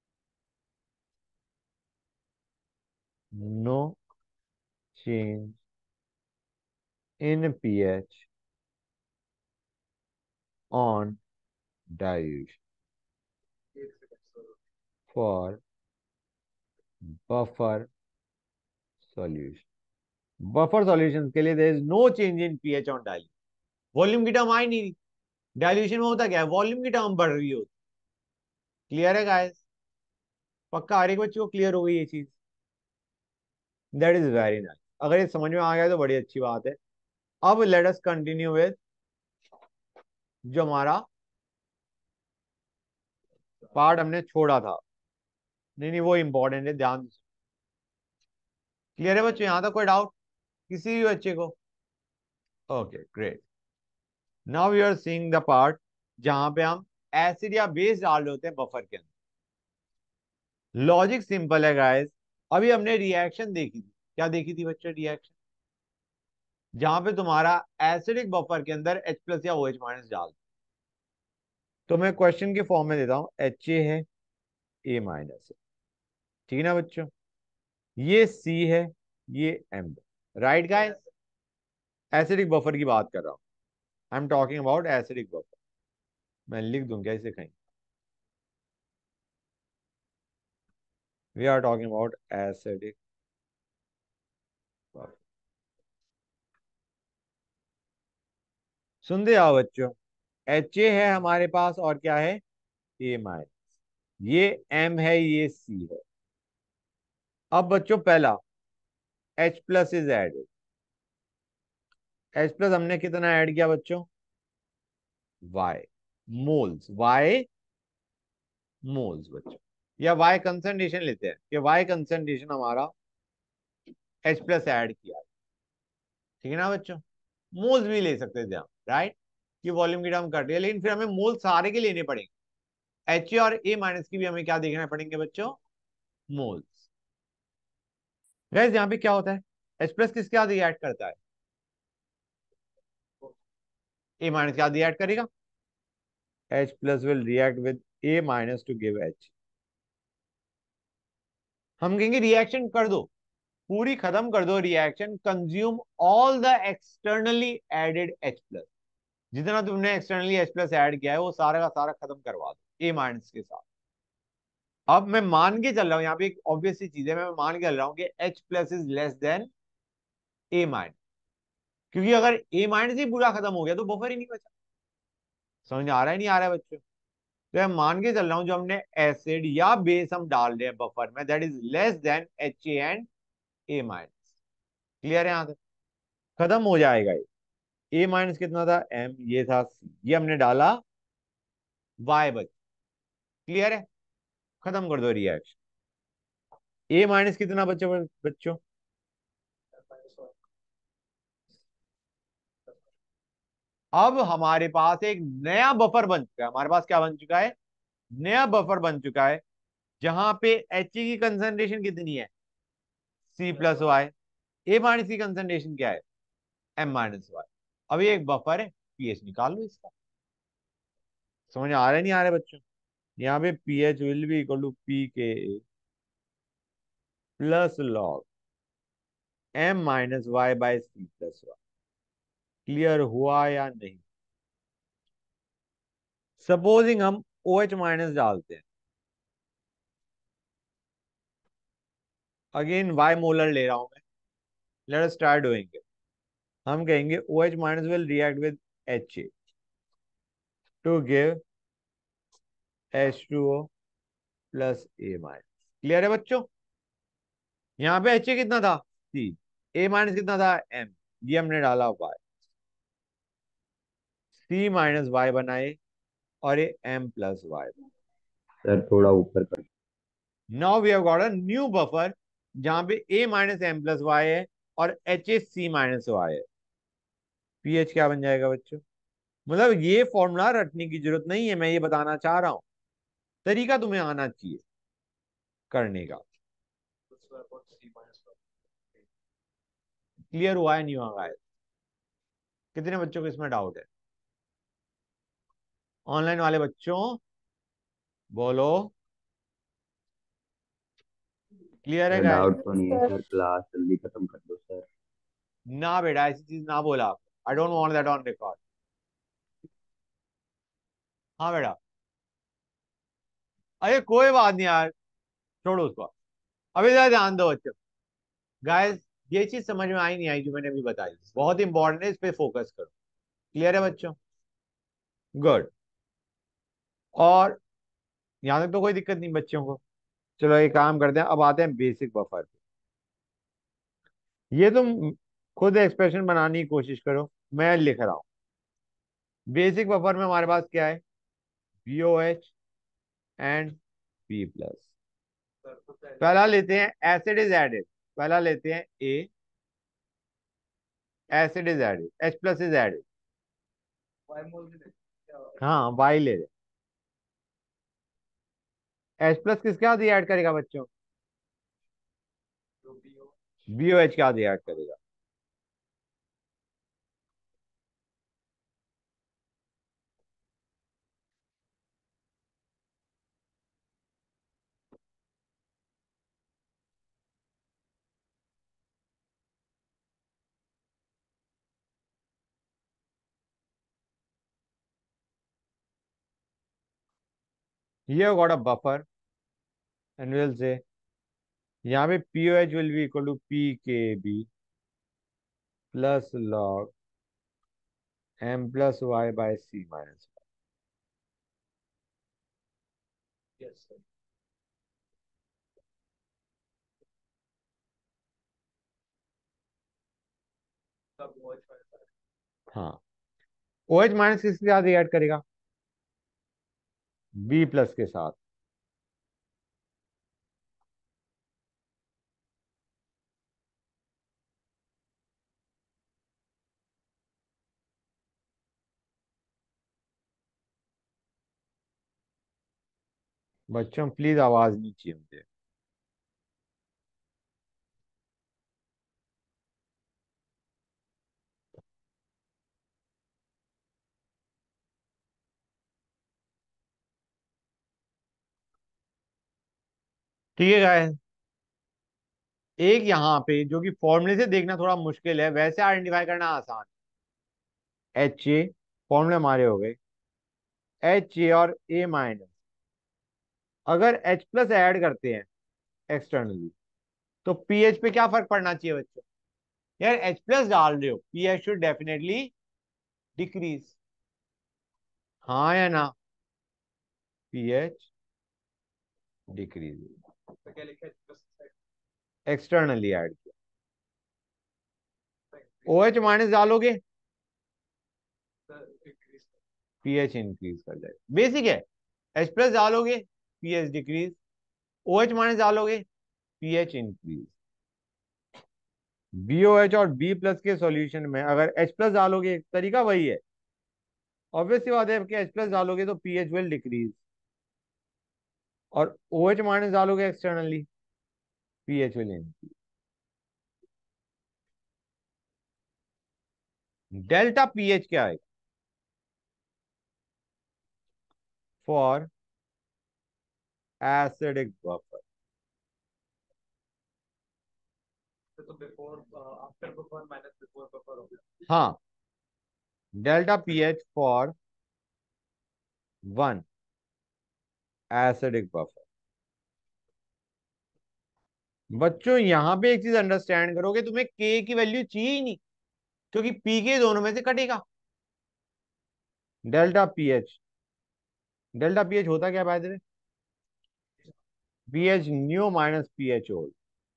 No change in pH on dilution for buffer solution. Buffer solution के लिए there is no change in pH on dilution. Volume की term आई नहीं रही, डाइल्यूशन में होता क्या है, वॉल्यूम की टर्म बढ़ रही होती। क्लियर है गाइस? पक्का हर एक बच्चे को क्लियर हो गई ये चीज? That is very nice. अगर ये समझ में आ गया तो बड़ी अच्छी बात है। अब लेट अस कंटिन्यू विद जो हमारा पार्ट हमने छोड़ा था। नहीं नहीं वो इंपॉर्टेंट है, ध्यान से। क्लियर है बच्चों? यहां तक कोई डाउट किसी भी बच्चे को? Okay great. Now we are seeing the part जहां पे हम एसिड या बेस डाल रहे होते हैं बफर के अंदर। लॉजिक सिंपल है गाइस। अभी हमने रिएक्शन देखी थी, क्या देखी थी बच्चों? रिएक्शन जहां पे तुम्हारा एसिडिक बफर के अंदर H प्लस या OH माइनस डाल। तो मैं क्वेश्चन के फॉर्म में देता हूं, HA है, A माइनस है, ठीक है ना बच्चों? ये C है, ये M है, राइट गाइस? एसिडिक बफर की बात कर रहा हूं, I am talking about acidic buffer. मैं लिख दूं क्या इसे कहीं? We are talking about acidic buffer. सुनते आओ बच्चों, HA है हमारे पास और क्या है, A माइनस, ये M है, ये C है। अब बच्चों पहला H plus is added. H plus हमने कितना ऐड किया बच्चों? Y मोल्स, Y मोल्स बच्चों, या Y कंसंट्रेशन लेते हैं कि Y कंसंट्रेशन हमारा H प्लस ऐड किया, ठीक है ना बच्चों? मोल्स भी ले सकते थे हम, राइट? कि वॉल्यूम की टर्म कट रही है, लेकिन फिर हमें मोल सारे के लेने पड़ेंगे। एच और ए माइनस की भी हमें क्या देखना पड़ेंगे बच्चों? मोल्स। गैस यहाँ पे क्या होता है, H प्लस किसके आदि ऐड करता है, A माइनस के आदि ऐड करेगा। H plus will react with A minus to give H। हम कहेंगे रिएक्शन कर दो, पूरी खत्म कर दो reaction, consume all the externally added H plus, जितना तुमने एक्सटर्नली H प्लस ऐड किया है वो सारा का सारा खत्म करवा दो A माइनस के साथ। अब मैं मान के चल रहा हूं, यहाँ पे एक ऑब्वियस सी चीज है, मैं मान के चल रहा हूं कि H plus is less than A minus, क्योंकि अगर A माइनस ही पूरा खत्म हो गया तो बफर ही नहीं बचा। समझ आ रहा है नहीं आ रहा है बच्चों? तो मैं मान के चल रहा हूं जो हमने एसिड या बेस हम डाल रहे हैं बफर में, that is less than HA and A minus. Clear है? यहां तक खत्म हो जाएगा ये। A माइनस कितना था, M, ये था C, ये हमने डाला, Y बच। क्लियर है? खत्म कर दो रिएक्शन। A माइनस कितना बच्चे बच्चों? अब हमारे पास एक नया बफर बन चुका है, हमारे पास क्या बन चुका है, नया बफर बन चुका है, जहां पे He की कंसंट्रेशन कितनी है, C+Y। A माइनस की कंसंट्रेशन क्या है, M-Y। अब ये एक बफर है, पीएच निकाल लो इसका। समझ आ रहा है नहीं आ रहा है बच्चों? यहाँ पे pH will be equal to PK plus log M-Y/C+Y। Clear हुआ या नहीं? सपोजिंग हम OH माइनस डालते हैं, अगेन वाई मोलर ले रहा हूं मैं, let us start doing it. हम कहेंगे OH minus will react with HA to give H2O plus A minus. Clear है बच्चों? यहाँ पे HA कितना था, C, A माइनस कितना था, M, ये हमने डाला Y, C-Y बनाए, और ये M+Y। सर थोड़ा ऊपर कर। Now we have got a new buffer, जहां पे A-M+Y है और HAC-Y है। पीएच क्या बन जाएगा बच्चों? मतलब ये फॉर्मूला रटने की जरूरत नहीं है, मैं ये बताना चाह रहा हूं, तरीका तुम्हें आना चाहिए करने का। क्लियर हुआ है नहीं हुआ गाइस? कितने बच्चों को इसमें डाउट है? ऑनलाइन वाले बच्चों बोलो, क्लियर है सर गाइस? डाउट तो नहीं है सर, क्लास जल्दी खत्म कर दो सर। ना बेटा ऐसी चीज ना बोला आप, I don't want that on record. हाँ बेटा, अरे कोई बात नहीं यार, छोड़ो उसको। अभी जरा ध्यान दो बच्चों, गाइस ये चीज समझ में आई नहीं आई जो मैंने अभी बताई, बहुत इंपॉर्टेंट है, इस पे फोकस करो। क्लियर है बच्चों? गुड। और यहां तक तो कोई दिक्कत नहीं बच्चों को? चलो एक काम करते हैं, अब आते हैं बेसिक बफर पे। ये तुम खुद एक्सप्रेशन बनाने की कोशिश करो, मैं लिख रहा हूं। बेसिक बफर में हमारे पास क्या है, BOH एंड B+। पहला लेते हैं एसिड इज एडेड, पहला लेते हैं a, acid is added, H+ is added. हाँ वाई ले रहे। H+ किसके आदि ऐड करेगा बच्चों, BOH के आदि ऐड करेगा। ये got a buffer and will say, यहाँ पे POH will be equal to PKB plus log M+Y/C-। हाँ, OH माइनस किसके साथ ऐड करेगा, B+ के साथ। बच्चों प्लीज आवाज नहीं चाहिए मुझे। ठीक है गाइस, एक यहाँ पे जो कि फॉर्मूले से देखना थोड़ा मुश्किल है, वैसे आइडेंटिफाई करना आसान। एच ए, फॉर्मूले हमारे हो गए एच ए और ए माइनस। अगर H प्लस ऐड करते हैं एक्सटर्नली, तो पीएच पे क्या फर्क पड़ना चाहिए बच्चों? यार H प्लस डाल रहे हो, पीएच शुड डेफिनेटली डिक्रीज। हाँ या ना? पीएच डिक्रीज, तो क्या लिखा है प्लस एक्सटर्नली ऐड किया। OH माइनस डालोगे, इंक्रीज। पीएच इंक्रीज कर जाएगा, बेसिक है। H प्लस डालोगे, पीएच डिक्रीज। OH माइनस डालोगे, पीएच इंक्रीज। BOH और B प्लस के सॉल्यूशन में अगर H प्लस डालोगे, तरीका वही है। ऑब्वियस सी बात है कि H प्लस डालोगे तो पीएच विल डिक्रीज, और OH माइनस डालोगे externally, pH will increase. Delta pH क्या है? For acidic buffer. तो before after buffer minus before buffer हो गया। हाँ, delta pH for one acidic buffer. बच्चों यहां पे एक चीज अंडरस्टैंड करोगे, तुम्हें के की वैल्यू चाहिए ही नहीं, क्योंकि पी के दोनों में से कटेगा। डेल्टा पीएच, डेल्टा पीएच होता क्या by the way? PH new minus pH old.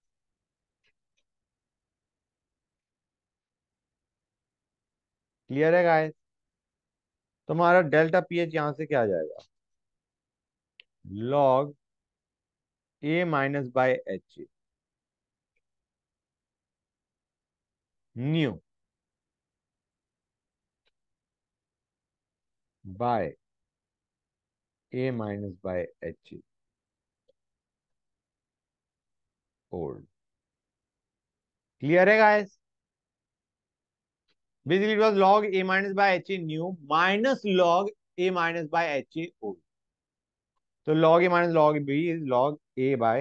Clear है गाइस? तुम्हारा डेल्टा पीएच यहां से क्या आ जाएगा? Log A minus by H new by A minus by H old. Clear है guys? Basically it was log a minus by ha new minus log a minus by ha old. तो log a minus log b is log a by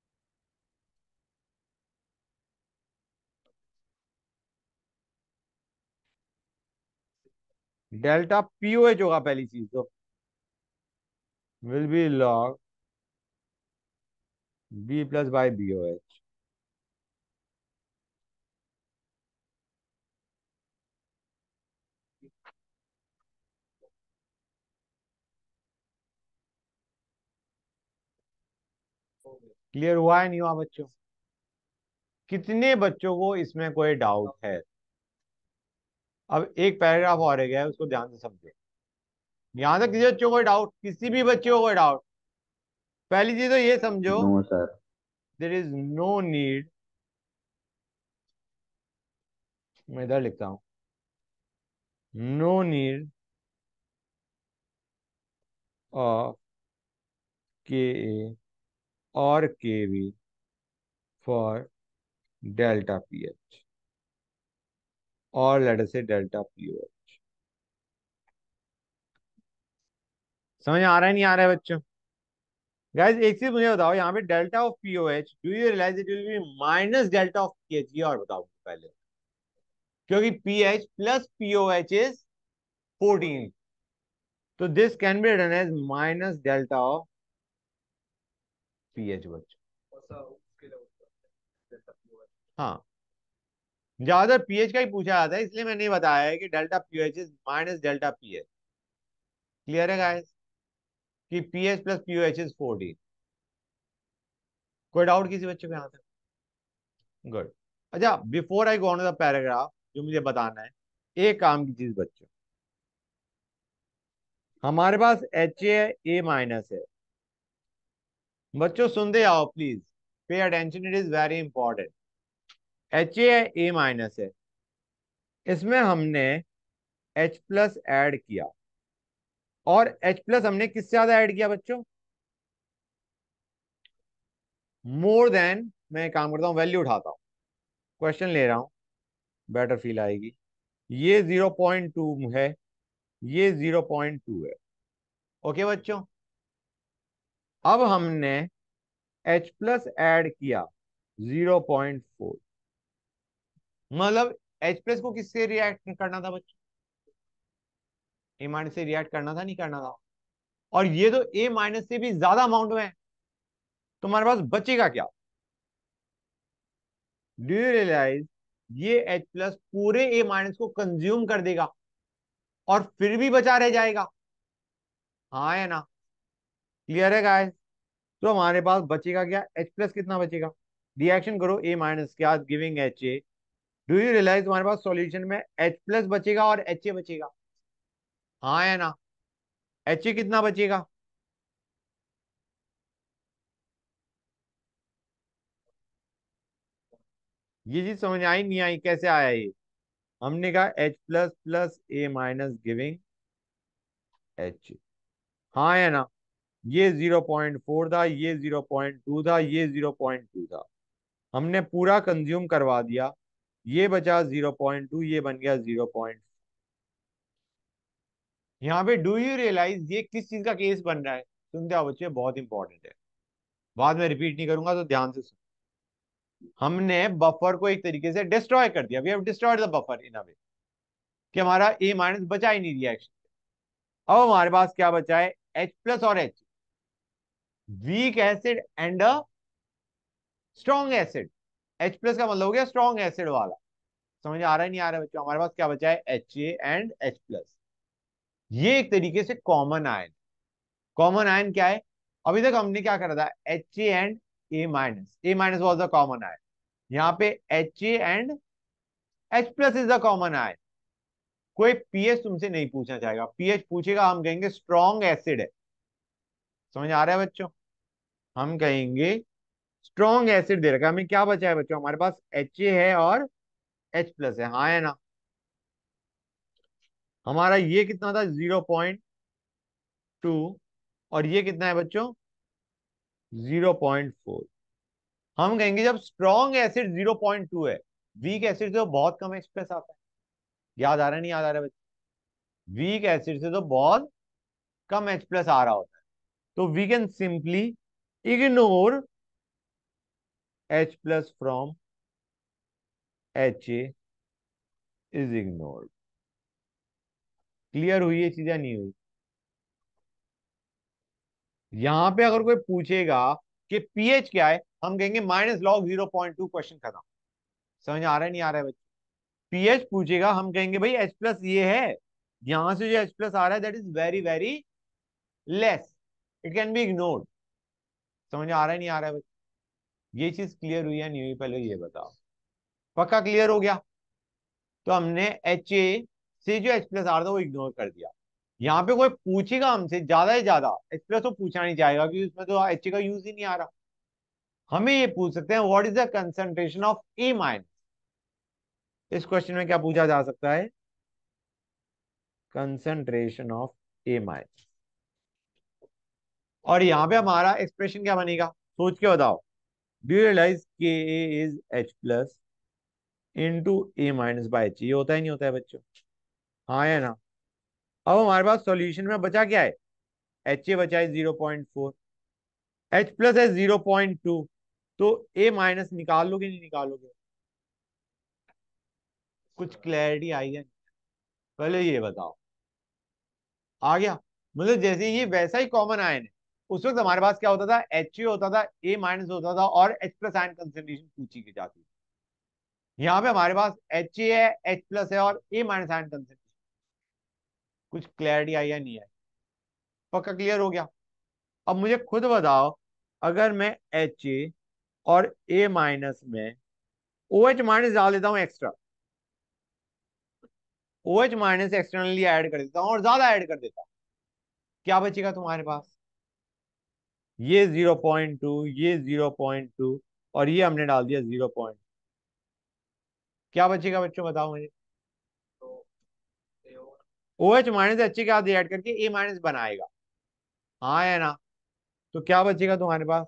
delta pOH होगा पहली चीज तो, will be log b plus by BOH. Clear हुआ है नहीं हुआ बच्चों? कितने बच्चों को इसमें कोई डाउट है? अब एक पैराग्राफ और रह गया है, उसको ध्यान से समझो। यहां तक किसी बच्चों को कोई डाउट, किसी भी बच्चे को कोई डाउट? पहली चीज तो ये समझो, no sir. There is no need, मैं इधर लिखता हूं, नो नीड ऑफ के ए और K B for delta pH और let us say delta pOH. समझ आ रहा है नहीं आ रहा है बच्चों? गाइस एक चीज मुझे बताओ, यहाँ पे delta of pOH, do you realise it will be minus delta of pH? ये और बताओ पहले, क्योंकि पीएच प्लस पीओएच इज 14, तो this can be written as minus delta of pH बच्चों। ऐसा उसके लिए होता है जैसा हुआ है। हाँ, ज्यादातर पीएच का ही पूछा जाता है, इसलिए मैंने बताया है कि delta pOH is minus delta pH. Clear है गाइस कि पीएच प्लस पीओएच इज 14? कोई डाउट किसी बच्चे को यहाँ तक? गुड। अच्छा, before I go on the paragraph, जो मुझे बताना है, एक काम की चीज बच्चों, हमारे पास एच ए माइनस है। बच्चों सुनते आओ please, pay attention, it is very important. H A minus है, इसमें हमने H प्लस ऐड किया, और H प्लस हमने किससे ज्यादा ऐड किया बच्चों? मोर देन, मैं एक काम करता हूं, वैल्यू उठाता हूं, क्वेश्चन ले रहा हूं, बेटर फील आएगी। ये 0.2 है, ये 0.2 है। ओके बच्चों, अब हमने H प्लस ऐड किया 0.4, मतलब H प्लस को किससे रिएक्ट करना था बच्चों? ए माइनस से रिएक्ट करना था, नहीं करना था? और ये तो ए माइनस से भी ज्यादा अमाउंट में है, तो हमारे पास बचेगा क्या? डू यू रियलाइज ये H प्लस पूरे ए माइनस को कंज्यूम कर देगा और फिर भी बचा रह जाएगा, हाँ है ना? क्लियर है गाइस? तो हमारे पास बचेगा क्या? H प्लस कितना बचेगा? रिएक्शन करो ए माइनस के साथ giving H A. Do you realise हमारे पास सॉल्यूशन में H प्लस बचेगा और एच ए बचेगा, हाँ है ना? एच ए कितना बचेगा? ये चीज समझ आई नहीं आई, कैसे आया ये? हमने कहा H plus plus A minus giving H, हाँ है ना? ये 0.4 था, ये 0.2 था, ये 0.2 था, हमने पूरा कंज्यूम करवा दिया, ये बचा 0.2, ये बन गया 0. यहाँ पे डू यू रियलाइज ये किस चीज का केस बन रहा है? सुनते आओ बच्चे, बहुत इंपॉर्टेंट है, बाद में रिपीट नहीं करूंगा तो ध्यान से सुनो। हमने बफर को एक तरीके से डिस्ट्रॉय कर दिया, we have destroyed the buffer in a way कि हमारा ए माइनस बचा ही नहीं रिएक्शन। अब हमारे पास क्या बचा है? H प्लस और H, weak acid and a strong acid. H plus का मतलब हो गया स्ट्रॉन्ग एसिड वाला। समझ आ रहा है नहीं आ रहा है बच्चों? हमारे पास क्या बचा है? HA and H plus. ये एक तरीके से कॉमन आयन। कॉमन आयन क्या है? अभी तक हमने क्या करा था? HA and A minus, A minus was the common ion. यहाँ पे HA and H plus is the common ion. कोई पीएच तुमसे नहीं पूछना चाहेगा, पीएच पूछेगा हम कहेंगे स्ट्रॉन्ग एसिड है। समझ आ रहा है बच्चों? हम कहेंगे स्ट्रॉन्ग एसिड दे रखा है। हमें क्या बचा है बच्चों? हमारे पास HA है और H प्लस है, हाँ है ना? हमारा ये कितना था? 0.2, और ये कितना है बच्चों? 0.4। हम कहेंगे जब स्ट्रॉन्ग एसिड 0.2 है, वीक एसिड से तो बहुत कम H प्लस आता है। याद आ रहा है नहीं याद आ रहा है बच्चों? वीक एसिड से तो बहुत कम H प्लस आ रहा होता है, तो we can simply ignore H plus from HA is ignored. Clear हुई ये चीजें नहीं हुई? यहां पे अगर कोई पूछेगा कि पीएच क्या है, हम कहेंगे माइनस लॉग 0.2, क्वेश्चन खत्म। समझ आ रहा है नहीं आ रहा है बच्चे? पीएच पूछेगा हम कहेंगे भाई H प्लस ये है, यहां से जो H प्लस आ रहा है that is very very less, it can be ignored. समझ आ रहा है नहीं आ रहा है बच्चे? ये चीज क्लियर हुई है नहीं हुई, पहले ये बताओ। पक्का क्लियर हो गया? तो हमने HA से जो H प्लस आ रहा था वो इग्नोर कर दिया। यहाँ पे कोई पूछेगा हमसे ज्यादा से ज्यादा H प्लस, तो पूछना नहीं चाहेगा क्योंकि उसमें तो HA का यूज ही नहीं आ रहा। हमें ये पूछ सकते हैं what is the concentration of A minus. इस क्वेश्चन में क्या पूछा जा सकता है? Concentration of A minus. और यहाँ पे हमारा एक्सप्रेशन क्या बनेगा? सोच के बताओ। Do you realise K A is H plus into A minus by H, ये होता ही नहीं होता है बच्चों, हाँ है ना? अब हमारे पास सॉल्यूशन में बचा क्या है? HA बचा है 0.4, H प्लस है 0.2, तो A माइनस निकाल लोगे नहीं निकालोगे? कुछ क्लैरिटी आई है? पहले ये बताओ। आ गया? मतलब जैसे ये वैसा ही कॉमन आयन है, उस वक्त हमारे पास क्या होता था? HA होता था, A माइनस होता था और H प्लस आयन कंसेंट्रेशन पूछी की जाती थी। यहाँ पे हमारे पास HA है, H प्लस है और A माइनस आयन कंसेंट्रेशन। कुछ क्लैरिटी आई या नहीं है? पक्का क्लियर हो गया? अब मुझे खुद बताओ, अगर मैं HA और A माइनस में OH माइनस डाल देता हूं extra, OH minus externally add कर देता हूं और ज्यादा ऐड कर देता हूं, क्या बचेगा तुम्हारे पास? ये 0.2, ये 0.2, और ये हमने डाल दिया 0. क्या बचेगा बच्चों बताओ मुझे? तो ए और OH माइनस HA के साथ ऐड करके A माइनस बनाएगा, हाँ है ना? तो क्या बचेगा तुम्हारे पास?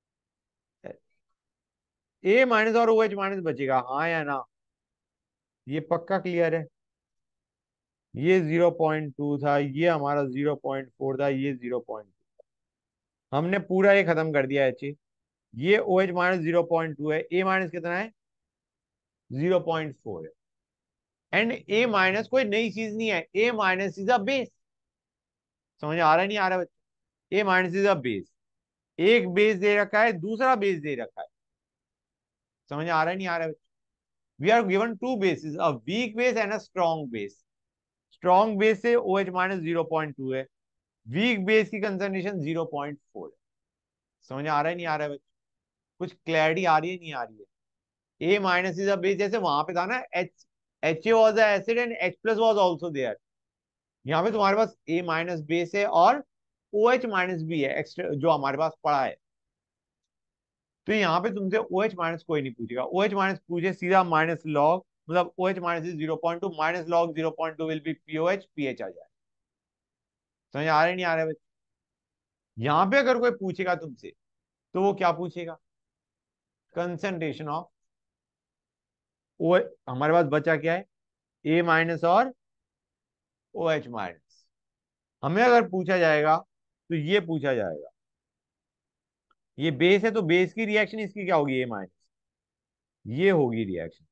A माइनस और OH माइनस बचेगा, हाँ या ना? ये पक्का क्लियर है? ये 0.2 था, ये हमारा 0.4 था, ये 0. हमने पूरा ये खत्म कर दिया HA। ये ओ एच माइनस 0.2 है, ए माइनस कितना है 0.4 है। एंड ए माइनस कोई नई चीज नहीं है, A minus is a base. समझ आ रहा है नहीं आ रहा है बच्चे? A minus is a base, एक बेस दे रखा है, दूसरा बेस दे रखा है। समझ आ रहा है नहीं आ रहा है बच्चे? We are given two bases, a weak base and a strong base. Strong base से ओ एच माइनस 0.2 है, वीक बेस की कंसंट्रेशन 0.4 है। समझ आ रहा है नहीं आ रहा है बच्चे? कुछ क्लैरिटी आ रही है नहीं आ रही है? A minus is a base, जैसे वहां पे था ना H, H A was a acid and H plus was also there. यहाँ पे तुम्हारे पास ए माइनस बेस है और ओ एच माइनस भी है एक्स्ट्रा जो हमारे पास पड़ा है। तो यहाँ पे तुमसे ओ एच माइनस कोई नहीं पूछेगा, ओ एच माइनस पूछे सीधा माइनस लॉग, मतलब O H minus is 0.2 minus log 0.2 will be P O H, P H आ जाए। समझ आ रहा है नहीं आ रहा है बच्चे? यहाँ पे अगर कोई पूछेगा तुमसे तो वो क्या पूछेगा, कंसंट्रेशन ऑफ ओ, हमारे पास बचा क्या है, ए माइनस और ओ एच माइनस। हमें अगर पूछा जाएगा तो ये पूछा जाएगा, ये बेस है तो बेस की रिएक्शन इसकी क्या होगी, ए माइनस, ये होगी रिएक्शन।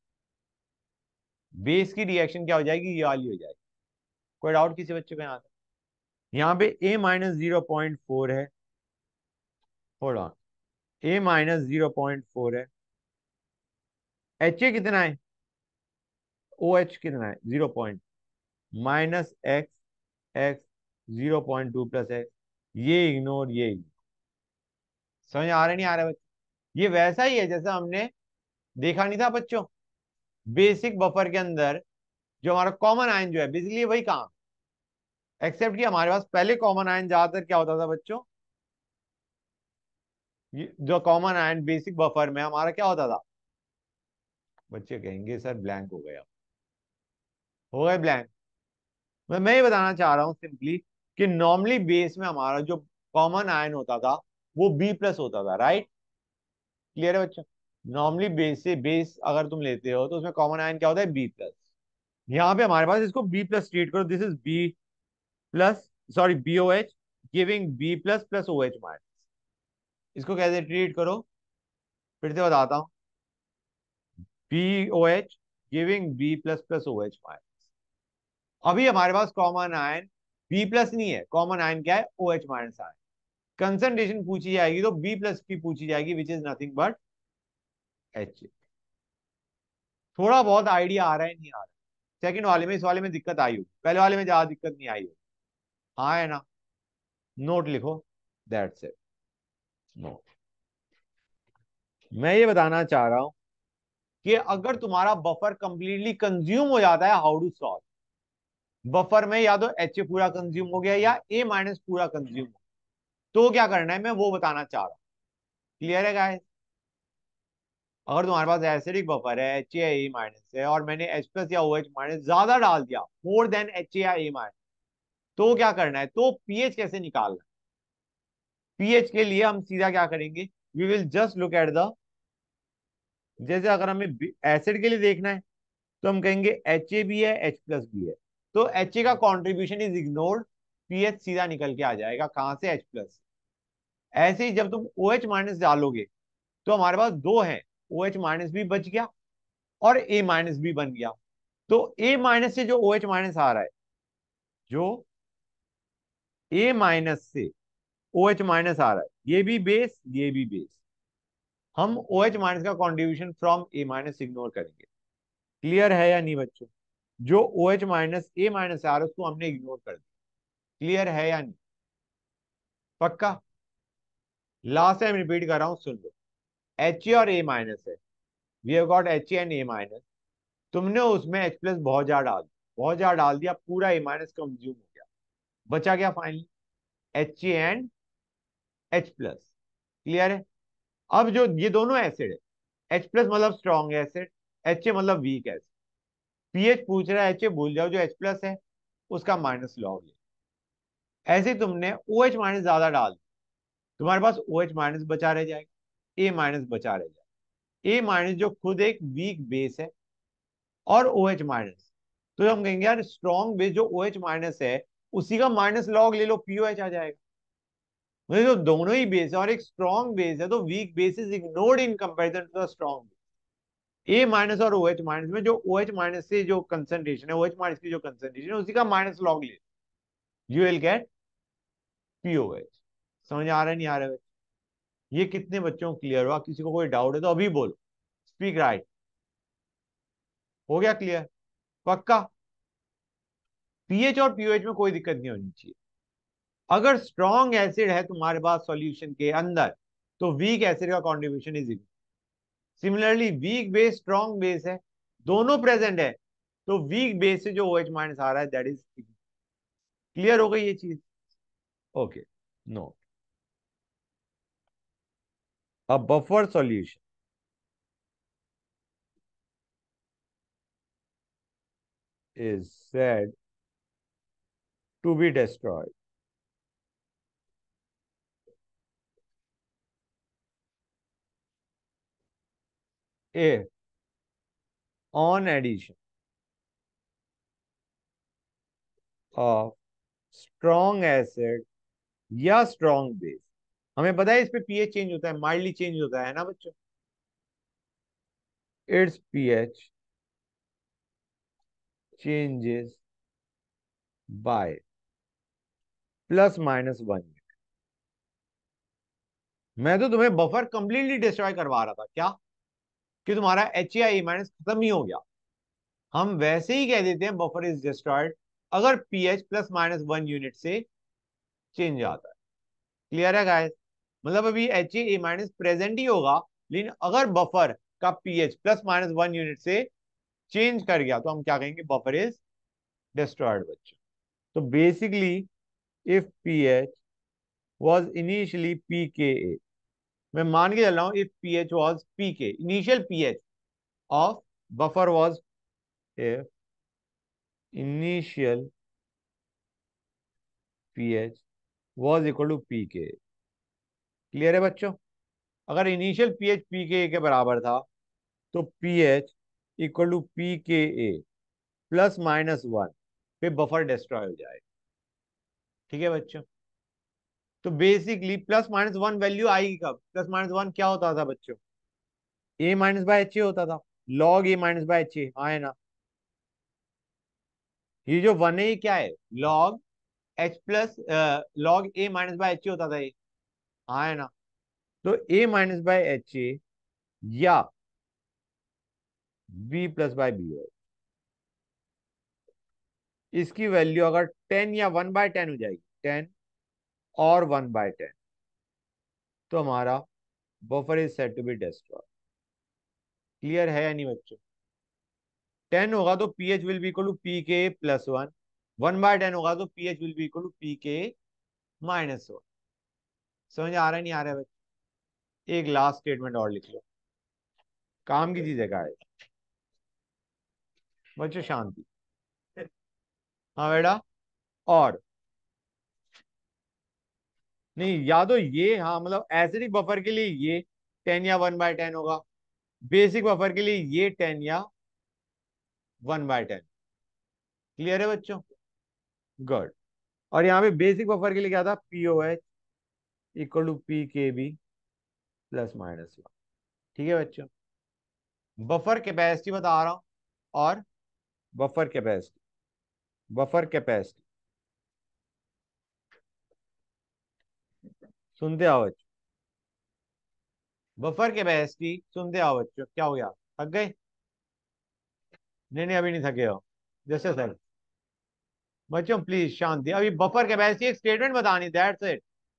बेस की रिएक्शन क्या हो जाएगी, ये वाली हो जाएगी। कोई डाउट किसी बच्चे को यहाँ तक? यहाँ पे ए माइनस 0.4 है, होल्ड ऑन, ए माइनस 0.4 है, एच ए कितना है, ओ एच कितना है 0 minus x, X 0.2 plus x, ये इग्नोर ये ignore। समझ आ रहा है नहीं आ रहा है बच्चे? ये वैसा ही है जैसा हमने देखा नहीं था बच्चों, बेसिक बफर के अंदर जो हमारा कॉमन आयन जो है, बेसिकली वही काम, एक्सेप्ट कि हमारे पास पहले कॉमन आयन ज्यादातर क्या होता था बच्चों, जो कॉमन आयन बेसिक बफर में हमारा क्या होता था, बच्चे कहेंगे सर ब्लैंक हो गया, हो गए ब्लैंक। मैं ये बताना चाह रहा हूँ सिंपली कि नॉर्मली बेस में हमारा जो कॉमन आयन होता था वो बी प्लस होता था, राइट? क्लियर है बच्चों? नॉर्मली बेस से बेस अगर तुम लेते हो तो उसमें कॉमन आयन क्या होता है, बी प्लस। यहाँ पे हमारे पास इसको बी प्लस ट्रीट करो, this is B plus, sorry B O H giving B plus plus O H minus. इसको कैसे ट्रीट करो, फिर से बताता हूँ, B O H giving B plus plus O H minus. अभी हमारे पास कॉमन आयन बी प्लस नहीं है, कॉमन आयन क्या है, O H minus ion. Concentration पूछी जाएगी तो बी प्लस की पूछी जाएगी which is nothing but H. थोड़ा बहुत आइडिया आ रहा है नहीं आ रहा है? सेकंड वाले में, इस वाले में दिक्कत आई होगी, पहले वाले में ज्यादा दिक्कत नहीं आई होगी। हाँ है ना? नोट लिखो, दैट्स इट, नोट। मैं ये बताना चाह रहा हूं कि अगर तुम्हारा बफर कंप्लीटली कंज्यूम हो जाता है, हाउ टू सॉल्व। बफर में या तो एच पूरा कंज्यूम हो गया या ए माइनस पूरा कंज्यूम हो, तो क्या करना है मैं वो बताना चाह रहा हूं। क्लियर है गाइस? अगर तुम्हारे पास एसिडिक बफर है, एच या ए माइनस है, और मैंने एच प्लस या ओ एच माइनस ज्यादा डाल दिया, मोर देन एच या ए माइनस, तो क्या करना है, तो पीएच कैसे निकालना है? पीएच के लिए हम सीधा क्या करेंगे, we will just look at the, जैसे अगर हमें एसिड के लिए देखना है तो हम कहेंगे एच ए भी है, एच प्लस भी है, तो एच ए का कॉन्ट्रीब्यूशन इज इग्नोर्ड, पीएच सीधा निकल के आ जाएगा कहां से, एच प्लस। ऐसे ही जब तुम ओ एच माइनस डालोगे तो हमारे पास दो है, ओ एच माइनस भी बच गया और ए माइनस भी बन गया। तो ए माइनस से जो ओ एच माइनस आ रहा है, जो ए माइनस से ओ एच माइनस आ रहा है, ये भी बेस ये भी बेस, हम ओ एच माइनस का contribution from A minus ignore करेंगे। क्लियर है या नहीं बच्चों? जो O H minus A minus आ रहा है उसको हमने इग्नोर कर दिया। क्लियर है या नहीं? पक्का? लास्ट टाइम रिपीट कर रहा हूं, सुन लो। एच ए और ए माइनस है, we have got H A and A minus. तुमने उसमें एच प्लस बहुत ज्यादा डाल दिया, बहुत ज्यादा डाल दिया, पूरा ए माइनस कंज्यूम हो गया, बचा क्या finally, H A and H plus. Clear है? अब जो ये दोनों एसिड है, एच प्लस मतलब स्ट्रॉन्ग एसिड, एच ए मतलब वीक एसिड, पीएच पूछ रहा है, एच ए भूल जाओ, जो एच प्लस है उसका माइनस लॉग ले। ऐसे ही तुमने ओ एच माइनस ज्यादा डाल दिया, तुम्हारे पास ओ एच माइनस बचा रह जाएगा, ए माइनस बचा रह जाएगा। ए माइनस जो खुद एक वीक बेस है और ओ एच माइनस, तो हम कहेंगे यार स्ट्रॉन्ग बेस जो ओ एच माइनस है उसी का माइनस लॉग ले लो, पीओ एच आ जाएगा। मतलब जो दोनों ही बेस है और एक स्ट्रॉन्ग बेस है, तो weak base is ignored in comparison to the strong. A minus और ओ एच माइनस में जो ओ एच माइनस से जो कंसंट्रेशन है, ओ एच माइनस की जो कंसंट्रेशन है, उसी का माइनस लॉग ले, यू विल गेट पीओएच। समझ आ रहा है नहीं आ रहा है? ये कितने बच्चों को क्लियर हुआ? किसी को कोई डाउट है तो अभी बोलो, स्पीक राइट। हो गया क्लियर? पक्का? पीएच और पीओएच में कोई दिक्कत नहीं होनी चाहिए। अगर स्ट्रॉन्ग एसिड है तुम्हारे पास सॉल्यूशन के अंदर, तो वीक एसिड का contribution is equal. Similarly weak base strong base है, दोनों प्रेजेंट है, तो वीक बेस से जो OH माइनस आ रहा है दैट इज। क्लियर हो गई ये चीज? Okay. No, a buffer solution is said to be destroyed if on addition of strong acid या स्ट्रॉन्ग बेस। हमें पता है इस पे पीएच चेंज होता है, माइल्डली चेंज होता है ना बच्चों? It's pH changes by +-1। मैं तो तुम्हें बफर कंप्लीटली डिस्ट्रॉय करवा रहा था क्या, कि तुम्हारा एच या ए माइनस खत्म ही हो गया। हम वैसे ही कह देते हैं बफर इज डिस्ट्रॉयड अगर पीएच +-1 यूनिट से चेंज आता है। क्लियर है गाइस? मतलब अभी एच ए माइनस प्रेजेंट ही होगा, लेकिन अगर बफर का पीएच +-1 यूनिट से चेंज कर गया तो हम क्या कहेंगे? बफर इज डिस्ट्रॉयड बच्चों। तो basically if pH was initially pKa, मैं मान के चल रहा हूं, if pH was pK, initial pH of buffer was, if initial pH was equal to pK. Clear है बच्चों? अगर इनिशियल पीएच पीके के बराबर था, तो पीएच इक्वल टू पीके +-1 पे बफर डिस्ट्रॉय हो जाएगा। ठीक है बच्चों? तो बेसिकली +-1 वैल्यू आएगी कब? +-1 क्या होता था बच्चों? A minus by H A होता था, log A minus by H A. हाँ है ना? ये जो 1 है ये क्या है? Log H plus log A minus by H A होता था ये। हाँ है ना? तो A minus by H A या बी प्लस बाय बी है, इसकी वैल्यू अगर 10 या 1/10 हो जाएगी, 10 और 1/10, तो हमारा buffer is said to be destroy. Clear है या नहीं बच्चों? 10 होगा तो pH will be equal to pK+1, 1/10 होगा तो pH will be equal to pK-1। समझ आ रहा है नहीं आ रहा है बच्चों? एक लास्ट स्टेटमेंट और लिख लो, काम की चीज है गाइस। बच्चों शांति। हाँ बेटा। और नहीं, या तो ये, हाँ मतलब एसिडिक बफर के लिए ये 10 या 1/10 होगा, बेसिक बफर के लिए ये 10 या 1/10। क्लियर है बच्चों? गुड। और यहाँ पे बेसिक बफर के लिए क्या था? POH equal to pKb +-1। ठीक है बच्चों? बफर कैपेसिटी बता रहा हूं, और बफर कैपेसिटी, बफर कैपेसिटी सुनते आओ बच्चों, बफर कैपेसिटी सुनते आओ बच्चों। क्या हो गया? थक गए? नहीं नहीं, अभी नहीं थके हो, जैसे सर। बच्चों प्लीज शांति, अभी बफर कैपेसिटी एक स्टेटमेंट बतानी, दैट्स इट।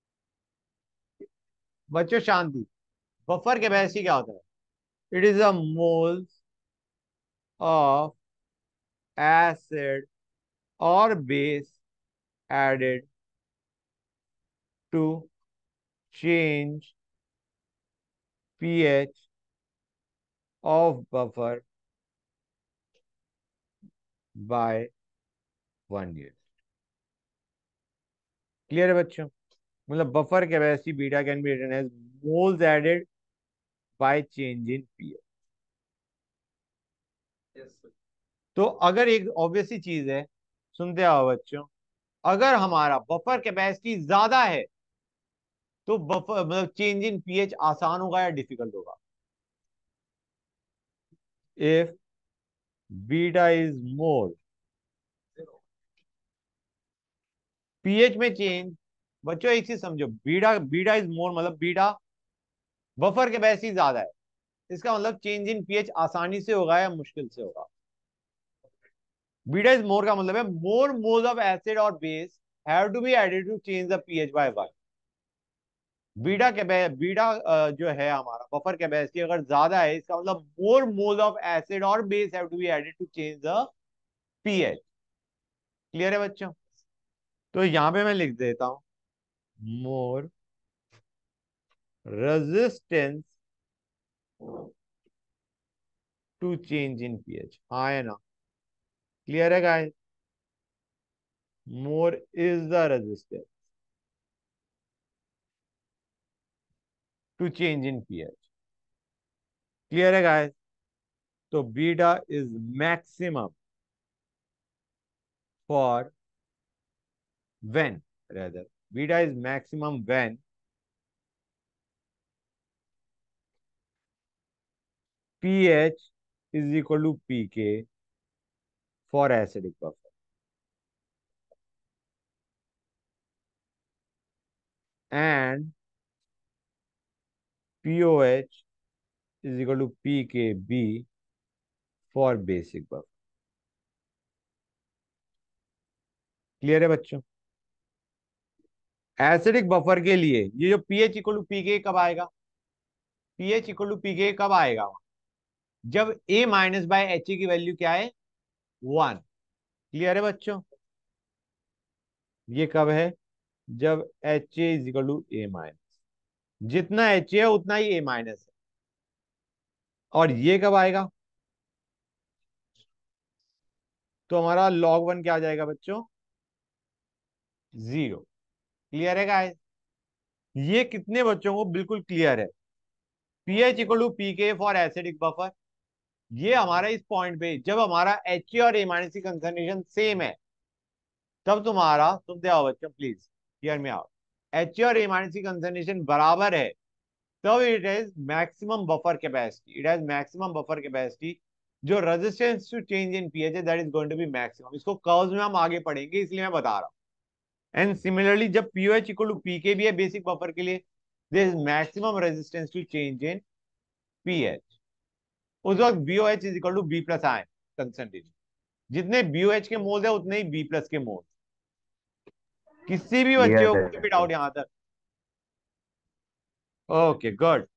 बच्चों शांति। बफर कैपेसिटी क्या होता है? It is a moles of acid और base added to change pH of buffer by 1 unit. Clear है बच्चों? मतलब buffer capacity beta can be written as moles added by change in pH। Yes, sir. तो अगर एक obvious सी चीज है, सुनते आओ बच्चों, अगर हमारा बफर कैपेसिटी ज्यादा है तो बफर मतलब चेंज इन पीएच आसान होगा या डिफिकल्ट होगा? If beta is more, pH में चेंज, बच्चों एक चीज समझो, बीटा बीटा इज मोर मतलब बीटा बफर कैपेसिटी ज्यादा है, इसका मतलब चेंज इन पीएच आसानी से होगा या मुश्किल से होगा? बीटा इज मोर का मतलब है मोर मोल्स ऑफ एसिड और base have to be added to change the pH by 1। Beta जो है हमारा बफर कैपेसिटी अगर ज्यादा है, इसका मतलब मोर मोल्स ऑफ एसिड और base have to be added to change the pH. Clear है बच्चों? तो यहां पे मैं लिख देता हूं more resistance to change in pH. हाँ है ना? क्लियर है guys? More is the resistance to change in pH. Clear है गाइस? तो beta is maximum for when, rather beta is maximum when pH is equal to pK for acidic buffer and POH is equal to pKb for basic buffer। Clear है बच्चों? Acidic buffer के लिए ये जो pH equal to पीके कब आएगा? pH equal to पीके कब आएगा? जब A माइनस बाय एच की वैल्यू क्या है? 1। क्लियर है बच्चों? ये कब है? जब H is equal to A minus, जितना एच है उतना ही ए माइनस है। और ये कब आएगा? तो हमारा log 1 क्या आ जाएगा बच्चों? 0। क्लियर है गाइस? ये कितने बच्चों को बिल्कुल क्लियर है? PH equal to pK for acidic buffer, ये हमारा इस पॉइंट पे जब हमारा एच और ए माइनस की कंसंट्रेशन सेम है, तब तुम्हारा, तुम देखो बच्चों प्लीज हियर में आओ, एच और ए माइनस की कंसंट्रेशन बराबर है, तब it has maximum buffer capacity, it has maximum buffer capacity. जो resistance to change in pH है that is going to be maximum. इसको कर्व्स में हम आगे पढ़ेंगे, इसलिए मैं बता रहा हूं। एंड सिमिलरली जब पीओएच इक्वल टू पीके भी है बेसिक बफर के लिए, there is maximum resistance to change in pH. उस वक्त BOH is equal to B plus ion concentration, जितने बीओएच के मोल्स है उतने ही बी प्लस के मोल्स। किसी भी बच्चे क्लियर को है कोई भी सर। डाउट यहां तक? Okay good.